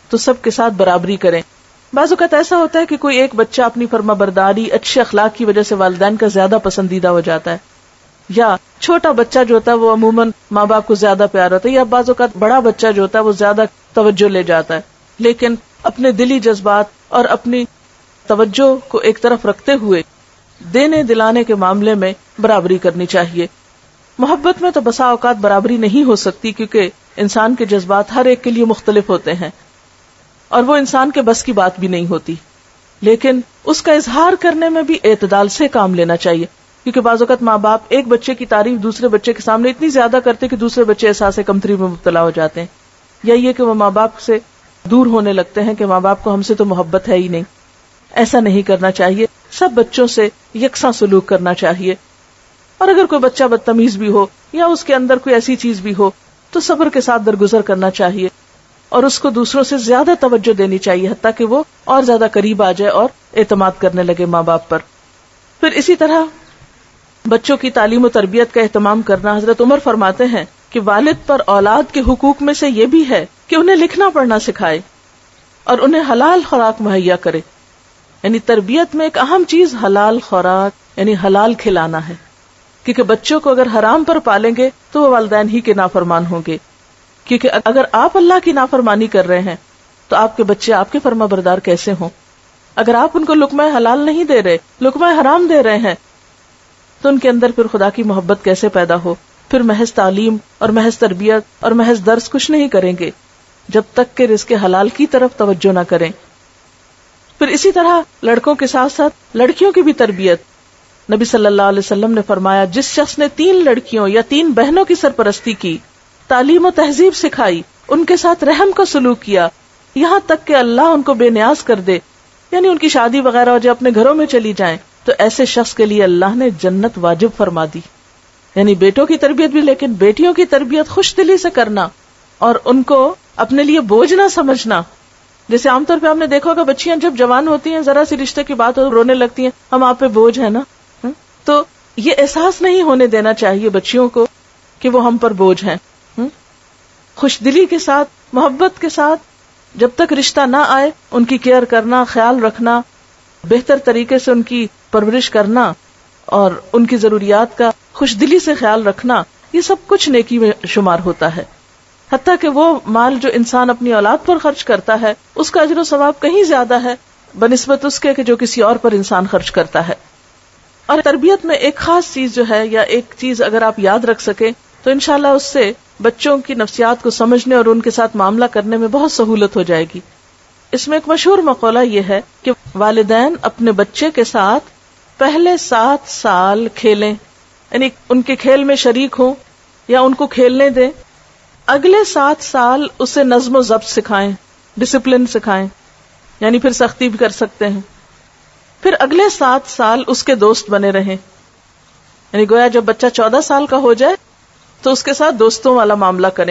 تو سب کے ساتھ برابری کریں. بعض اوقات ایسا ہوتا ہے کہ کوئی ایک بچہ اپنی فرما برداری اچھے اخلاق کی وجہ سے والدین کا زیادہ پسندیدہ ہو جاتا ہے، یا چھوٹا بچہ جو ہوتا ہے وہ عموماً ماں باپ کو زیادہ پیار ہوتا ہے، یا بعض اوقات بڑا بچہ جو ہوتا ہے وہ زیادہ توجہ لے جاتا ہے. لیکن اپنے دلی جذبات اور اپنی توجہ کو ایک طرف رکھتے ہوئے دینے دلانے کے معاملے میں برابری کرنی چاہیے. محبت میں تو بسا اوقات برابری نہیں ہو سکتی، کیونکہ انسان کے جذبات ہر ایک کے لیے مختلف ہوتے ہیں اور وہ انسان کے بس کی بات بھی نہیں ہوتی. لیکن اس کا اظہار کرنے میں بھی اعتدال سے کام لینا چاہیے، کیونکہ بعض اوقات ماں باپ ایک بچے کی تعریف دوسرے بچے کے سامنے اتنی زیادہ کرتے کہ دوسرے بچے احساس کمتری میں مبتلا ہو جاتے ہیں، یا یہ کہ وہ ماں باپ سے دور ہونے لگتے ہیں کہ ماں باپ کو ہم سے تو محبت ہے ہی نہیں. ایسا نہیں کرنا چاہیے. سب بچوں سے یکساں سلوک کرنا چاہیے. اور اگر کوئی بچہ بدتمیز بھی ہو یا اس کے اندر کوئی ایسی چیز بھی ہو تو صبر کے ساتھ درگزر کرنا چاہیے اور اس کو دوسروں سے زیادہ توجہ دینی چاہیے، حتیٰ کہ وہ اور زیادہ قریب آ جائے اور اعتماد کرنے لگے ماں باپ پر. پھر اسی طرح بچوں کی تعلیم و تربیت کا اہتمام کرنا. حضرت عمر فرماتے ہیں کہ والد پر اولاد کے حقوق میں سے یہ بھی ہے کہ انہیں لکھنا پڑھنا سکھائے اور انہیں حلال خوراک مہیا کرے. یعنی تربیت میں ایک اہم چیز حلال خوراک یعنی حلال کھلانا ہے، کیونکہ بچوں کو اگر حرام پر پالیں گے تو وہ والدین ہی کے نافرمان ہوں گے. کیونکہ اگر آپ اللہ کی نافرمانی کر رہے ہیں تو آپ کے بچے آپ کے فرما بردار کیسے ہوں؟ اگر آپ ان کو لقمہ حلال نہیں دے رہے، لقمہ حرام دے رہے ہیں، تو ان کے اندر پھر خدا کی محبت کیسے پیدا ہو؟ پھر محض تعلیم اور محض تربیت اور محض درس کچھ نہیں کریں گے جب تک کہ رزق حلال کی طرف توجہ نہ کریں. پھر اسی طرح لڑکوں کے ساتھ ساتھ لڑکیوں کی بھی تربیت. نبی صلی اللہ علیہ وسلم نے فرمایا، جس شخص نے تین لڑکیوں یا تین بہنوں کی سرپرستی کی، تعلیم و تہذیب سکھائی، ان کے ساتھ رحم کا سلوک کیا، یہاں تک کہ اللہ ان کو بے نیاز کر دے، یعنی ان کی شادی وغیرہ ہو جائے، اپنے گھروں میں چلی جائیں، تو ایسے شخص کے لیے اللہ نے جنت واجب فرما دی. یعنی بیٹوں کی تربیت بھی، لیکن بیٹیوں کی تربیت خوش دلی سے کرنا اور ان کو اپنے لیے بوجھ نہ سمجھنا. جیسے عام طور پہ ہم نے دیکھا ہوگا بچیاں جب جوان ہوتی ہیں ذرا سی رشتے کی بات ہو رونے لگتی ہیں، ہم آپ پہ بوجھ ہے نا. تو یہ احساس نہیں ہونے دینا چاہیے بچیوں کو کہ وہ ہم پر بوجھ ہیں. خوش دلی کے ساتھ، محبت کے ساتھ جب تک رشتہ نہ آئے ان کی کیئر کرنا، خیال رکھنا، بہتر طریقے سے ان کی پرورش کرنا اور ان کی ضروریات کا خوش دلی سے خیال رکھنا، یہ سب کچھ نیکی میں شمار ہوتا ہے. حتیٰ کہ وہ مال جو انسان اپنی اولاد پر خرچ کرتا ہے اس کا اجر و ثواب کہیں زیادہ ہے بنسبت اس کے کہ جو کسی اور پر انسان خرچ کرتا ہے. اور تربیت میں ایک خاص چیز جو ہے یا ایک چیز اگر آپ یاد رکھ سکیں تو انشاءاللہ اس سے بچوں کی نفسیات کو سمجھنے اور ان کے ساتھ معاملہ کرنے میں بہت سہولت ہو جائے گی. اس میں ایک مشہور مقولہ یہ ہے کہ والدین اپنے بچے کے ساتھ پہلے سات سال کھیلیں، یعنی ان کے کھیل میں شریک ہوں یا ان کو کھیلنے دیں. اگلے سات سال اسے نظم و ضبط سکھائیں، ڈسپلن سکھائیں، یعنی پھر سختی بھی کر سکتے ہیں. پھر اگلے سات سال اس کے دوست بنے رہیں، یعنی گویا جب بچہ چودہ سال کا ہو جائے تو اس کے ساتھ دوستوں والا معاملہ کریں،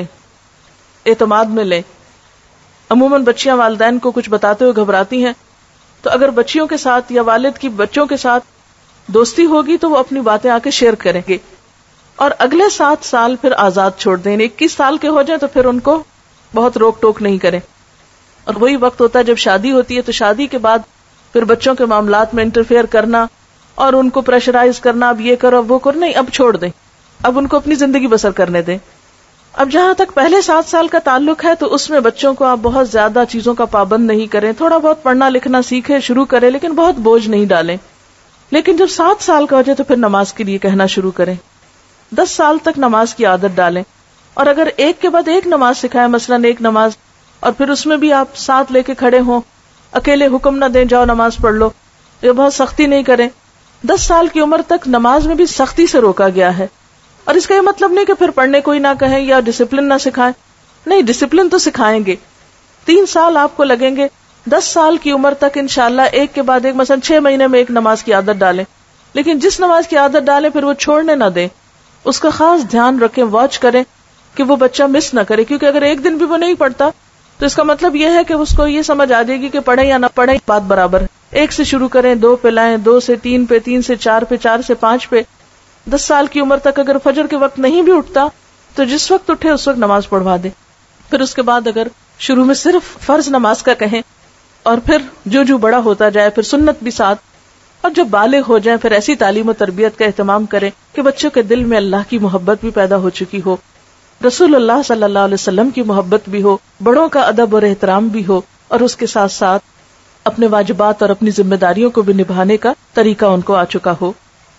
اعتماد میں لیں. عموماً بچیاں والدین کو کچھ بتاتے ہوئے گھبراتی ہیں، تو اگر بچیوں کے ساتھ یا والد کی بچوں کے ساتھ دوستی ہوگی تو وہ اپنی باتیں آ کے شیئر کریں گے. اور اگلے سات سال پھر آزاد چھوڑ دیں، اکیس سال کے ہو جائیں تو پھر ان کو بہت روک ٹوک نہیں کریں. اور وہی وقت ہوتا ہے جب شادی ہوتی ہے، تو شادی کے بعد پھر بچوں کے معاملات میں انٹرفیئر کرنا اور ان کو پریشرائز کرنا، اب یہ کرو اب وہ کرو، نہیں، اب چھوڑ دیں، اب ان کو اپنی زندگی بسر کرنے دیں. اب جہاں تک پہلے سات سال کا تعلق ہے تو اس میں بچوں کو آپ بہت زیادہ چیزوں کا پابند نہیں کریں، تھوڑا بہت پڑھنا لکھنا سیکھیں، شروع کریں، لیکن بہت بوجھ نہیں ڈالیں. لیکن جب سات سال کا ہو جائے تو پھر نماز کے لیے کہنا شروع کریں. دس سال تک نماز کی عادت ڈالیں، اور اگر ایک کے بعد ایک نماز سکھائیں، مثلاً ایک نماز، اور پھر اس میں بھی آپ ساتھ لے کے کھڑے ہوں، اکیلے حکم نہ دیں جاؤ نماز پڑھ لو، یہ بہت سختی نہیں کریں. دس سال کی عمر تک نماز میں بھی سختی سے روکا گیا ہے. اور اس کا یہ مطلب نہیں کہ پھر پڑھنے کوئی نہ کہیں یا ڈسپلن نہ سکھائیں، نہیں، ڈسپلن تو سکھائیں گے. تین سال آپ کو لگیں گے، دس سال کی عمر تک انشاءاللہ ایک کے بعد ایک، مثلا چھ مہینے میں ایک نماز کی عادت ڈالیں. لیکن جس نماز کی عادت ڈالیں پھر وہ چھوڑنے نہ دیں، اس کا خاص دھیان رکھیں، واچ کریں کہ وہ بچہ مس نہ کرے. کیونکہ اگر ایک دن بھی وہ نہیں پڑھتا تو اس کا مطلب یہ ہے کہ اس کو یہ سمجھ آ جائے گی کہ پڑھیں یا نہ پڑھیں بات برابر ہے. ایک سے شروع کریں، دو پہ لائیں، دو سے تین پہ، تین سے چار پہ، چار سے پانچ پہ. دس سال کی عمر تک اگر فجر کے وقت نہیں بھی اٹھتا تو جس وقت اٹھے اس وقت نماز پڑھوا دے. پھر اس کے بعد اگر شروع میں صرف فرض نماز کا کہیں اور پھر جو جو بڑا ہوتا جائے پھر سنت بھی ساتھ، اور جب بالغ ہو جائیں پھر ایسی تعلیم و تربیت کا اہتمام کریں کہ بچوں کے دل میں اللہ کی محبت بھی پیدا ہو چکی ہو، رسول اللہ صلی اللہ علیہ وسلم کی محبت بھی ہو، بڑوں کا ادب اور احترام بھی ہو، اور اس کے ساتھ ساتھ اپنے واجبات اور اپنی ذمہ داریوں کو بھی نبھانے کا طریقہ ان کو آ چکا ہو۔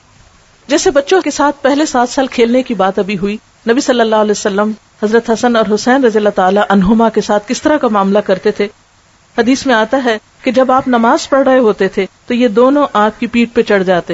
جیسے بچوں کے ساتھ پہلے سات سال کھیلنے کی بات ابھی ہوئی، نبی صلی اللہ علیہ وسلم حضرت حسن اور حسین رضی اللہ تعالی عنہما کے ساتھ کس طرح کا معاملہ کرتے تھے۔ حدیث میں آتا ہے کہ جب آپ نماز پڑھ رہے ہوتے تھے تو یہ دونوں آپ کی پیٹھ پہ چڑھ جاتے،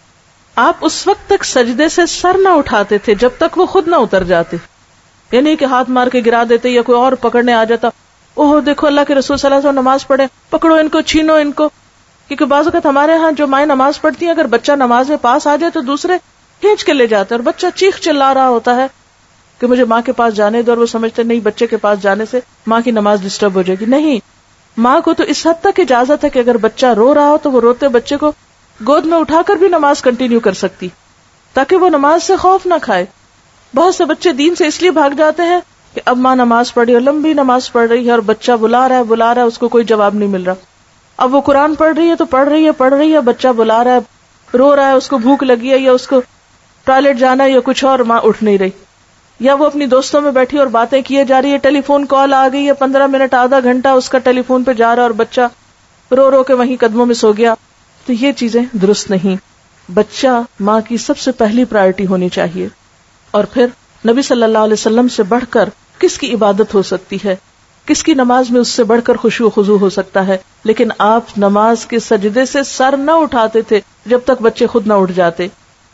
آپ اس وقت تک سجدے سے سر نہ اٹھاتے تھے جب تک وہ خود نہ اتر جاتے، یعنی کہ ہاتھ مار کے گرا دیتے یا کوئی اور پکڑنے آ جاتا، اوہ دیکھو اللہ کے رسول صلی اللہ علیہ وسلم نماز پڑھے، پکڑو ان کو، چھینو ان کو۔ کیونکہ بعض اوقات ہمارے ہاں جو مائیں نماز پڑھتی ہیں اگر بچہ نماز میں پاس آ جائے تو دوسرے کھینچ کے لے جاتے ہیں، اور بچہ چیخ چلا رہا ہوتا ہے کہ مجھے ماں کے پاس جانے دو، اور وہ سمجھتے نہیں بچے کے پاس جانے سے ماں کی نماز ڈسٹرب ہو جائے گی۔ نہیں، ماں کو تو اس حد تک اجازت ہے کہ اگر بچہ رو رہا ہو تو وہ روتے بچے کو گود میں اٹھا کر بھی نماز کنٹینیو کر سکتی، تاکہ وہ نماز سے خوف نہ کھائے۔ بہت سے بچے دین سے اس لیے بھاگ جاتے ہیں کہ اب ماں نماز پڑھی اور لمبی نماز پڑھ رہی ہے اور بچہ بلا رہا ہے بلا رہا ہے اس کو کوئی جواب نہیں مل رہا، اب وہ قرآن پڑھ رہی ہے تو پڑھ رہی ہے پڑھ رہی ہے بچہ بلا رہا ہے، رو رہا ہے، اس کو بھوک لگی ہے یا اس کو ٹوائلٹ جانا ہے یا کچھ اور، ماں اٹھ نہیں رہی، یا وہ اپنی دوستوں میں بیٹھی اور باتیں کیے جا رہی ہے، ٹیلی فون کال آ گئی ہے، پندرہ منٹ آدھا گھنٹہ اس کا ٹیلی فون پہ جا رہا ہے اور بچہ رو رو کے وہیں قدموں میں سو گیا۔ تو یہ چیزیں درست نہیں۔ بچہ ماں کی سب سے پہلی پرائرٹی ہونی چاہیے۔ اور پھر نبی صلی اللہ علیہ وسلم سے بڑھ کر کس کی عبادت ہو سکتی ہے، کس کی نماز میں اس سے بڑھ کر خشوع و خضوع ہو سکتا ہے؟ لیکن آپ نماز کے سجدے سے سر نہ اٹھاتے تھے جب تک بچے خود نہ اٹھ جاتے۔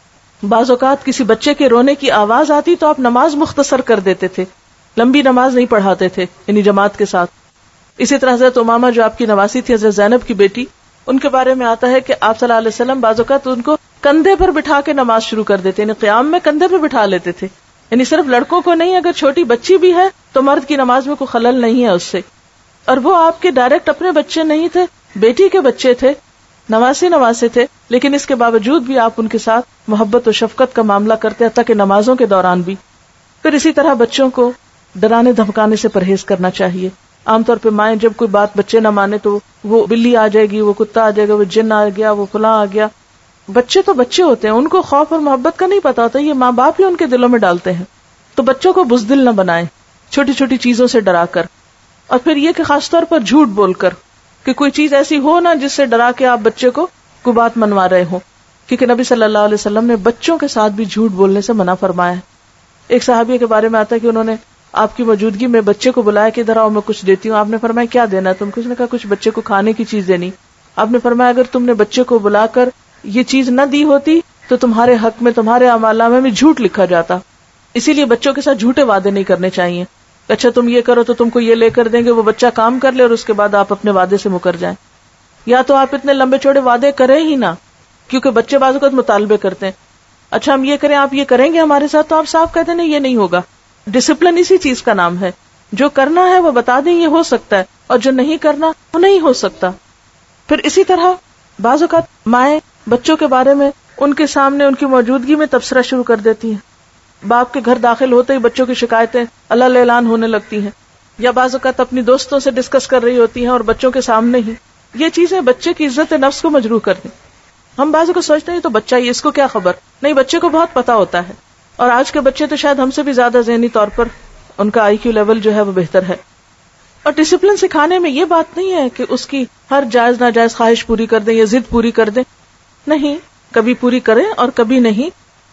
بعض اوقات کسی بچے کے رونے کی آواز آتی تو آپ نماز مختصر کر دیتے تھے، لمبی نماز نہیں پڑھاتے تھے، یعنی جماعت کے ساتھ۔ اسی طرح حضرت امامہ جو آپ کی نواسی تھی، حضرت زینب کی بیٹی، ان کے بارے میں آتا ہے کہ آپ صلی اللہ علیہ وسلم بعض اوقات ان کو کندھے پر بٹھا کے نماز شروع کر دیتے، یعنی قیام میں کندھے پہ بٹھا لیتے تھے، یعنی صرف لڑکوں کو نہیں، اگر چھوٹی بچی بھی ہے تو مرد کی نماز میں کوئی خلل نہیں ہے اس سے۔ اور وہ آپ کے ڈائریکٹ اپنے بچے نہیں تھے، بیٹی کے بچے تھے، نواسی نواسے تھے، لیکن اس کے باوجود بھی آپ ان کے ساتھ محبت و شفقت کا معاملہ کرتے ہیں، تاکہ نمازوں کے دوران بھی۔ پھر اسی طرح بچوں کو ڈرانے دھمکانے سے پرہیز کرنا چاہیے۔ عام طور پہ مائیں جب کوئی بات بچے نہ مانے تو وہ بلی آ جائے گی، وہ کتا آ جائے گا، وہ جن آ گیا، وہ فلاں آ گیا۔ بچے تو بچے ہوتے ہیں، ان کو خوف اور محبت کا نہیں پتا ہوتا، یہ ماں باپ ہی ان کے دلوں میں ڈالتے ہیں۔ تو بچوں کو بزدل نہ بنائیں چھوٹی چھوٹی چیزوں سے ڈرا کر، اور پھر یہ کہ خاص طور پر جھوٹ بول کر، کہ کوئی چیز ایسی ہو نا جس سے ڈرا کے آپ بچے کو کوئی بات منوا رہے ہو، کیونکہ نبی صلی اللہ علیہ وسلم نے بچوں کے ساتھ بھی جھوٹ بولنے سے منع فرمایا ہے۔ ایک صحابیہ کے بارے میں آتا ہے کہ انہوں نے آپ کی موجودگی میں بچے کو بلایا کہ ادھر آؤ میں کچھ دیتی ہوں۔ آپ نے فرمایا کیا دینا ہے تم کو؟ اس نے کہا کچھ بچے کو کھانے کی چیز دینی۔ آپ نے فرمایا اگر تم نے بچے کو بلا کر یہ چیز نہ دی ہوتی تو تمہارے حق میں تمہارے اعمالنامے میں جھوٹ لکھا جاتا۔ اسی لیے بچوں کے ساتھ جھوٹے وعدے نہیں کرنے چاہیے، اچھا تم یہ کرو تو تم کو یہ لے کر دیں گے، وہ بچہ کام کر لے اور اس کے بعد آپ اپنے وعدے سے مکر جائیں، یا تو آپ اتنے لمبے چوڑے وعدے کریں ہی نہ، کیونکہ بچے بعض اوقات مطالبے کرتے ہیں، اچھا ہم یہ کریں آپ یہ کریں گے ہمارے ساتھ، تو آپ صاف کہتے ہیں نہیں یہ نہیں ہوگا۔ ڈسپلن اسی چیز کا نام ہے، جو کرنا ہے وہ بتا دیں یہ ہو سکتا ہے، اور جو نہیں کرنا وہ نہیں ہو سکتا۔ پھر اسی طرح بعض اوقات مائیں بچوں کے بارے میں ان کے سامنے ان کی موجودگی میں تبصرہ شروع کر دیتی ہیں، باپ کے گھر داخل ہوتے ہی بچوں کی شکایتیں اللہ اعلان ہونے لگتی ہیں، یا بعض اوقات اپنی دوستوں سے ڈسکس کر رہی ہوتی ہیں اور بچوں کے سامنے ہی۔ یہ چیزیں بچے کی عزت نفس کو مجروح کر دیں۔ ہم بعض کو سوچتے ہیں تو بچہ ہی، اس کو کیا خبر، نہیں بچے کو بہت پتا ہوتا ہے، اور آج کے بچے تو شاید ہم سے بھی زیادہ ذہنی طور پر ان کا آئی کیو لیول جو ہے وہ بہتر ہے۔ اور ڈسپلن سکھانے میں یہ بات نہیں ہے کہ اس کی ہر جائز ناجائز خواہش پوری کر دیں یا ضد پوری کر دیں، نہیں، کبھی پوری کریں اور کبھی نہیں،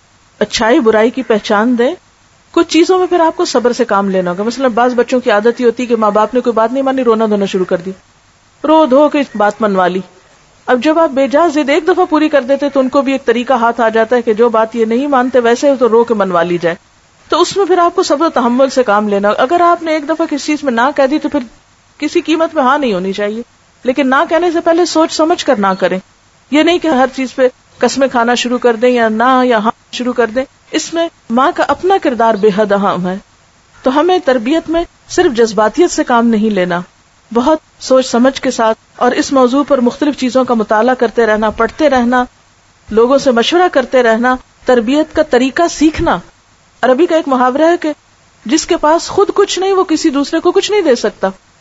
اچھائی برائی کی پہچان دیں۔ کچھ چیزوں میں پھر آپ کو صبر سے کام لینا ہوگا، مثلا بعض بچوں کی عادت ہی ہوتی ہے کہ ماں باپ نے کوئی بات نہیں مانی، رونا دھونا شروع کر دی، رو دھو کے بات منوا لی۔ اب جب آپ بے جا ضد ایک دفعہ پوری کر دیتے تو ان کو بھی ایک طریقہ ہاتھ آ جاتا ہے کہ جو بات یہ نہیں مانتے ویسے تو رو کے منوا لی جائے۔ تو اس میں پھر آپ کو صبر و تحمل سے کام لینا ہوگا۔ اگر آپ نے ایک دفعہ کسی چیز میں نہ کہہ دی تو پھر کسی قیمت میں ہاں نہیں ہونی چاہیے، لیکن نہ کہنے سے پہلے سوچ سمجھ کر نہ کریں۔ یہ نہیں کہ ہر چیز پہ قسمیں کھانا شروع کر دیں یا نہ یا ہاں شروع کر دیں، اس میں ماں کا اپنا کردار بے حد اہم ہے۔ تو ہمیں تربیت میں صرف جذباتیت سے کام نہیں لینا، بہت سوچ سمجھ کے ساتھ، اور اس موضوع پر مختلف چیزوں کا مطالعہ کرتے رہنا، پڑھتے رہنا، لوگوں سے مشورہ کرتے رہنا، تربیت کا طریقہ سیکھنا۔ عربی کا ایک محاورہ ہے کہ جس کے پاس خود کچھ نہیں وہ کسی دوسرے کو کچھ نہیں دے سکتا۔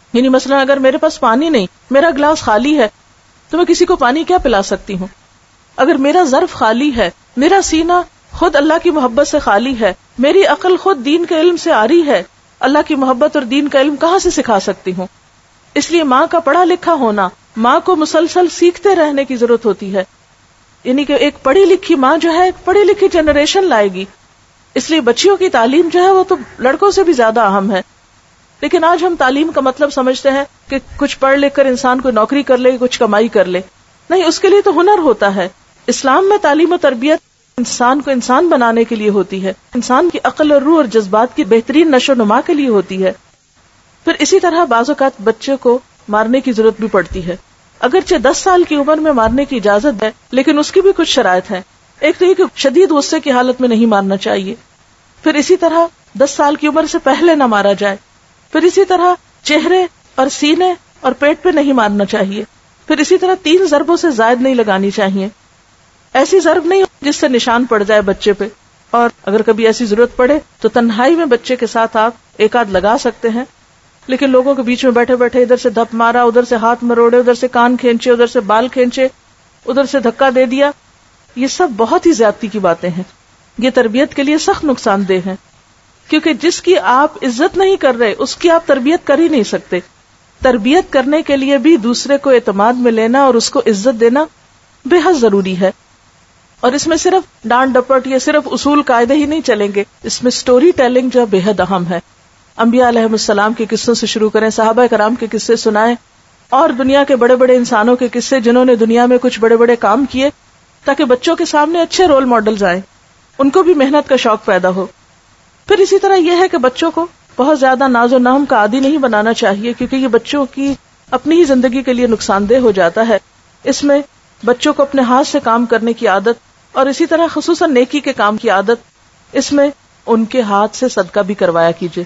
یعنی مثلا اگر میرے پاس پانی نہیں، میرا گلاس خالی ہے، تو میں کسی کو پانی کیا پلا سکتی ہوں؟ اگر میرا ظرف خالی ہے، میرا سینہ خود اللہ کی محبت سے خالی ہے، میری عقل خود دین کے علم سے آری ہے، اللہ کی محبت اور دین کا علم کہاں سے سکھا سکتی ہوں؟ اس لیے ماں کا پڑھا لکھا ہونا، ماں کو مسلسل سیکھتے رہنے کی ضرورت ہوتی ہے. یعنی کہ ایک پڑھی لکھی ماں جو ہے ایک پڑھی لکھی جنریشن لائے گی. اس لیے بچیوں کی تعلیم جو ہے وہ تو لڑکوں سے بھی زیادہ اہم ہے. لیکن آج ہم تعلیم کا مطلب سمجھتے ہیں کہ کچھ پڑھ لکھ کر انسان کوئی نوکری کر لے، کچھ کمائی کر لے. نہیں، اس کے لیے تو ہنر ہوتا ہے. اسلام میں تعلیم و تربیت انسان کو انسان بنانے کے لیے ہوتی ہے، انسان کی عقل اور روح اور جذبات کی بہترین نشو و نما کے لیے ہوتی ہے. پھر اسی طرح بعض اوقات بچے کو مارنے کی ضرورت بھی پڑتی ہے. اگرچہ دس سال کی عمر میں مارنے کی اجازت ہے، لیکن اس کی بھی کچھ شرائط ہیں. ایک تو یہ کہ شدید غصے کی حالت میں نہیں مارنا چاہیے. پھر اسی طرح دس سال کی عمر سے پہلے نہ مارا جائے. پھر اسی طرح چہرے اور سینے اور پیٹ پہ نہیں مارنا چاہیے. پھر اسی طرح تین ضربوں سے زائد نہیں لگانی چاہیے. ایسی ضرب نہیں جس سے نشان پڑ جائے بچے پہ. اور اگر کبھی ایسی ضرورت پڑے تو تنہائی میں بچے کے ساتھ آپ ایک آدھ لگا سکتے ہیں. لیکن لوگوں کے بیچ میں بیٹھے بیٹھے ادھر سے دھپ مارا، ادھر سے ہاتھ مروڑے، ادھر سے کان کھینچے، ادھر سے بال کھینچے، ادھر سے دھکا دے دیا، یہ سب بہت ہی زیادتی کی باتیں ہیں. یہ تربیت کے لیے سخت نقصان دہ ہیں، کیونکہ جس کی آپ عزت نہیں کر رہے اس کی آپ تربیت کر ہی نہیں سکتے. تربیت کرنے کے لیے بھی دوسرے کو اعتماد میں لینا اور اس کو عزت دینا بے حد ضروری ہے. اور اس میں صرف ڈانٹ ڈپٹ یا صرف اصول قاعدے ہی نہیں چلیں گے، اس میں سٹوری ٹیلنگ جو بے حد اہم ہے. انبیاء علیہ السلام کے قصوں سے شروع کریں، صحابہ کرام کے قصے سنائیں، اور دنیا کے بڑے بڑے انسانوں کے قصے جنہوں نے دنیا میں کچھ بڑے بڑے کام کیے، تاکہ بچوں کے سامنے اچھے رول ماڈلز آئیں، ان کو بھی محنت کا شوق پیدا ہو. پھر اسی طرح یہ ہے کہ بچوں کو بہت زیادہ ناز و نام کا عادی نہیں بنانا چاہیے، کیونکہ یہ بچوں کی اپنی ہی زندگی کے لیے نقصان دہ ہو جاتا ہے. اس میں بچوں کو اپنے ہاتھ سے کام کرنے کی عادت، اور اسی طرح خصوصاً نیکی کے کام کی عادت، اس میں ان کے ہاتھ سے صدقہ بھی کروایا کیجیے.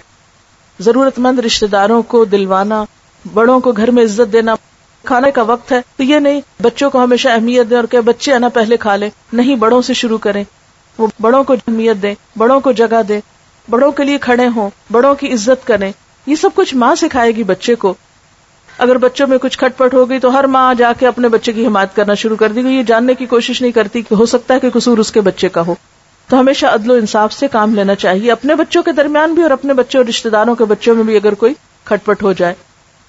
ضرورت مند رشتہ داروں کو دلوانا، بڑوں کو گھر میں عزت دینا. کھانے کا وقت ہے تو یہ نہیں بچوں کو ہمیشہ اہمیت دیں اور کہ بچے آنا پہلے کھا لیں. نہیں، بڑوں سے شروع کریں، وہ بڑوں کو اہمیت دیں، بڑوں کو جگہ دیں، بڑوں کے لیے کھڑے ہوں، بڑوں کی عزت کریں. یہ سب کچھ ماں سکھائے گی بچے کو. اگر بچوں میں کچھ کھٹ پٹ ہو گئی تو ہر ماں جا کے اپنے بچے کی حمایت کرنا شروع کر دی گئی، یہ جاننے کی کوشش نہیں کرتی کہ ہو سکتا ہے کہ قصور اس کے بچے کا ہو. تو ہمیشہ عدل و انصاف سے کام لینا چاہیے، اپنے بچوں کے درمیان بھی اور اپنے بچوں اور رشتہ داروں کے بچوں میں بھی اگر کوئی کھٹ پٹ ہو جائے.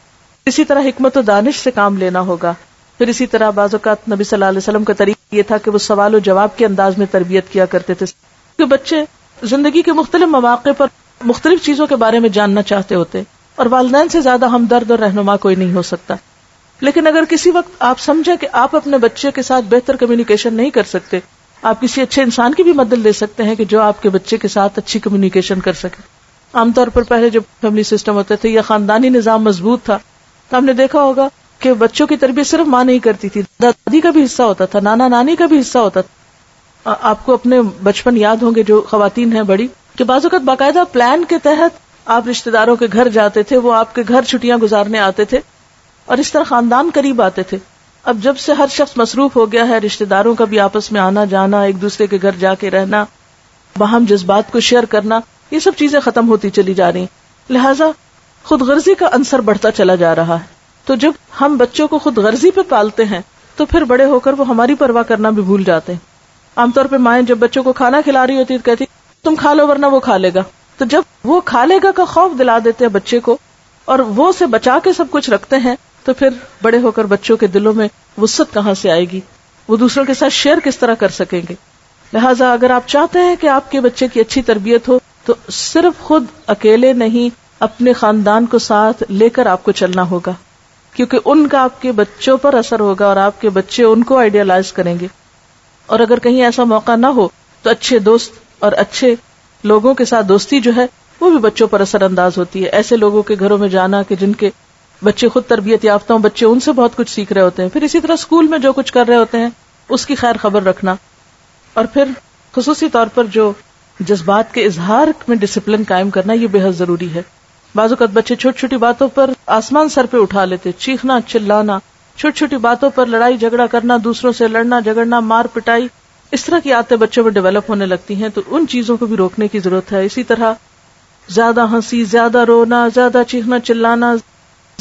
اسی طرح حکمت و دانش سے کام لینا ہوگا. پھر اسی طرح بعض اوقات نبی صلی اللہ علیہ وسلم کا طریقہ یہ تھا کہ وہ سوال و جواب کے انداز میں تربیت کیا کرتے تھے، کہ بچے زندگی کے مختلف مواقع پر مختلف چیزوں کے بارے میں جاننا چاہتے ہوتے، اور والدین سے زیادہ ہمدرد اور رہنما کوئی نہیں ہو سکتا. لیکن اگر کسی وقت آپ سمجھے کہ آپ اپنے بچے کے ساتھ بہتر کمیونیکیشن نہیں کر سکتے، آپ کسی اچھے انسان کی بھی مدد لے سکتے ہیں کہ جو آپ کے بچے کے ساتھ اچھی کمیونیکیشن کر سکے. عام طور پر پہلے جب فیملی سسٹم ہوتے تھے یا خاندانی نظام مضبوط تھا تو ہم نے دیکھا ہوگا کہ بچوں کی تربیت صرف ماں نہیں کرتی تھی، دادی کا بھی حصہ ہوتا تھا، نانا نانی کا بھی حصہ ہوتا تھا. آپ کو اپنے بچپن یاد ہوں گے جو خواتین ہیں بڑی، کہ بعض اوقات باقاعدہ پلان کے تحت آپ رشتہ داروں کے گھر جاتے تھے، وہ آپ کے گھر چھٹیاں گزارنے آتے تھے، اور اس طرح خاندان قریب آتے تھے. اب جب سے ہر شخص مصروف ہو گیا ہے، رشتہ داروں کا بھی آپس میں آنا جانا، ایک دوسرے کے گھر جا کے رہنا، باہم جذبات کو شیئر کرنا، یہ سب چیزیں ختم ہوتی چلی جا رہی. لہٰذا خود غرضی کا عنصر بڑھتا چلا جا رہا ہے. تو جب ہم بچوں کو خود غرضی پہ پالتے ہیں تو پھر بڑے ہو کر وہ ہماری پرواہ کرنا بھی بھول جاتے ہیں. عام طور پہ مائیں جب بچوں کو کھانا کھلا رہی ہوتی ہے کہتی تم کھا لو ورنہ وہ کھا لے گا. تو جب وہ کھا لے گا کا خوف دلا دیتے ہیں بچے کو اور وہ سے بچا کے سب کچھ رکھتے ہیں، تو پھر بڑے ہو کر بچوں کے دلوں میں وسعت کہاں سے آئے گی، وہ دوسروں کے ساتھ شیئر کس طرح کر سکیں گے. لہٰذا اگر آپ چاہتے ہیں کہ آپ کے بچے کی اچھی تربیت ہو تو صرف خود اکیلے نہیں، اپنے خاندان کو ساتھ لے کر آپ کو چلنا ہوگا، کیونکہ ان کا آپ کے بچوں پر اثر ہوگا اور آپ کے بچے ان کو آئیڈیالائز کریں گے. اور اگر کہیں ایسا موقع نہ ہو تو اچھے دوست اور اچھے لوگوں کے ساتھ دوستی جو ہے وہ بھی بچوں پر اثر انداز ہوتی ہے. ایسے لوگوں کے گھروں میں جانا کہ جن کے بچے خود تربیت یافتہ ہوں، بچے ان سے بہت کچھ سیکھ رہے ہوتے ہیں. پھر اسی طرح اسکول میں جو کچھ کر رہے ہوتے ہیں اس کی خیر خبر رکھنا. اور پھر خصوصی طور پر جو جذبات کے اظہار میں ڈسپلن قائم کرنا، یہ بے حد ضروری ہے. بعض اوقات بچے چھوٹی چھوٹی باتوں پر آسمان سر پہ اٹھا لیتے، چیخنا چلانا، چھوٹی چھوٹی باتوں پر لڑائی جھگڑا کرنا، دوسروں سے لڑنا جھگڑنا، مار پٹائی، اس طرح کی عادتیں بچوں میں ڈیولپ ہونے لگتی ہیں. تو ان چیزوں کو بھی روکنے کی ضرورت ہے. اسی طرح زیادہ ہنسی، زیادہ رونا، زیادہ چیخنا چلانا،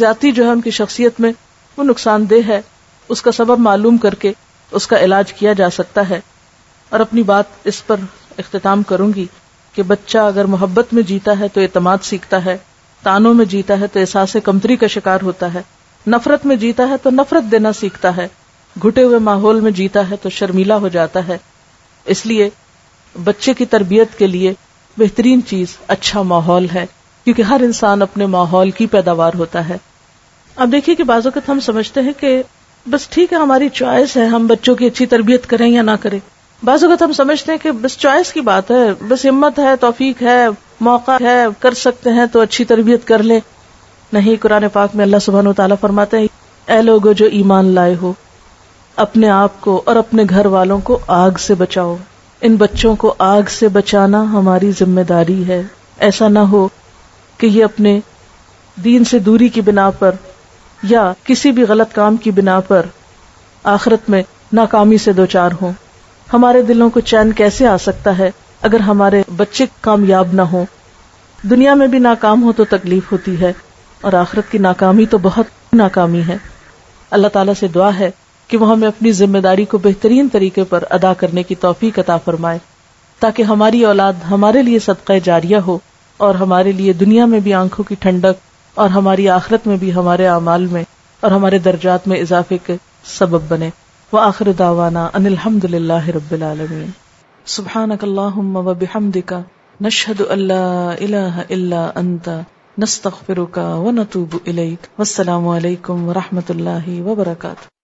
زیادتی جو ہے ان کی شخصیت میں وہ نقصان دہ ہے، اس کا سبب معلوم کر کے اس کا علاج کیا جا سکتا ہے. اور اپنی بات اس پر اختتام کروں گی کہ بچہ اگر محبت میں جیتا ہے تو اعتماد سیکھتا ہے، تانوں میں جیتا ہے تو احساس کمتری کا شکار ہوتا ہے، نفرت میں جیتا ہے تو نفرت دینا سیکھتا ہے، گھٹے ہوئے ماحول میں جیتا ہے تو شرمیلا ہو جاتا ہے. اس لیے بچے کی تربیت کے لیے بہترین چیز اچھا ماحول ہے، کیونکہ ہر انسان اپنے ماحول کی پیداوار ہوتا ہے. اب دیکھیے کہ بعض اوقات ہم سمجھتے ہیں کہ بس ٹھیک ہے ہماری چوائس ہے، ہم بچوں کی اچھی تربیت کریں یا نہ کریں. بعض اوقات ہم سمجھتے ہیں کہ بس چوائس کی بات ہے، بس ہمت ہے، توفیق ہے، موقع ہے، کر سکتے ہیں تو اچھی تربیت کر لیں. نہیں، قرآن پاک میں اللہ سبحانہ و تعالیٰ فرماتے ہیں اے لوگو جو ایمان لائے ہو، اپنے آپ کو اور اپنے گھر والوں کو آگ سے بچاؤ. ان بچوں کو آگ سے بچانا ہماری ذمہ داری ہے. ایسا نہ ہو کہ یہ اپنے دین سے دوری کی بنا پر یا کسی بھی غلط کام کی بنا پر آخرت میں ناکامی سے دوچار ہوں. ہمارے دلوں کو چین کیسے آ سکتا ہے اگر ہمارے بچے کامیاب نہ ہوں؟ دنیا میں بھی ناکام ہو تو تکلیف ہوتی ہے، اور آخرت کی ناکامی تو بہت ناکامی ہے. اللہ تعالیٰ سے دعا ہے کہ وہ ہمیں اپنی ذمہ داری کو بہترین طریقے پر ادا کرنے کی توفیق عطا فرمائے، تاکہ ہماری اولاد ہمارے لیے صدقہ جاریہ ہو اور ہمارے لیے دنیا میں بھی آنکھوں کی ٹھنڈک اور ہماری آخرت میں بھی ہمارے اعمال میں اور ہمارے درجات میں اضافے کے سبب بنے. وآخر دعوانا ان الحمد للہ رب العالمین. سبحانک اللہم وبحمدک نشہد ان لا الہ الا انت نستغفرک ونتوب الیک. والسلام علیکم ورحمۃ اللہ وبرکاتہ.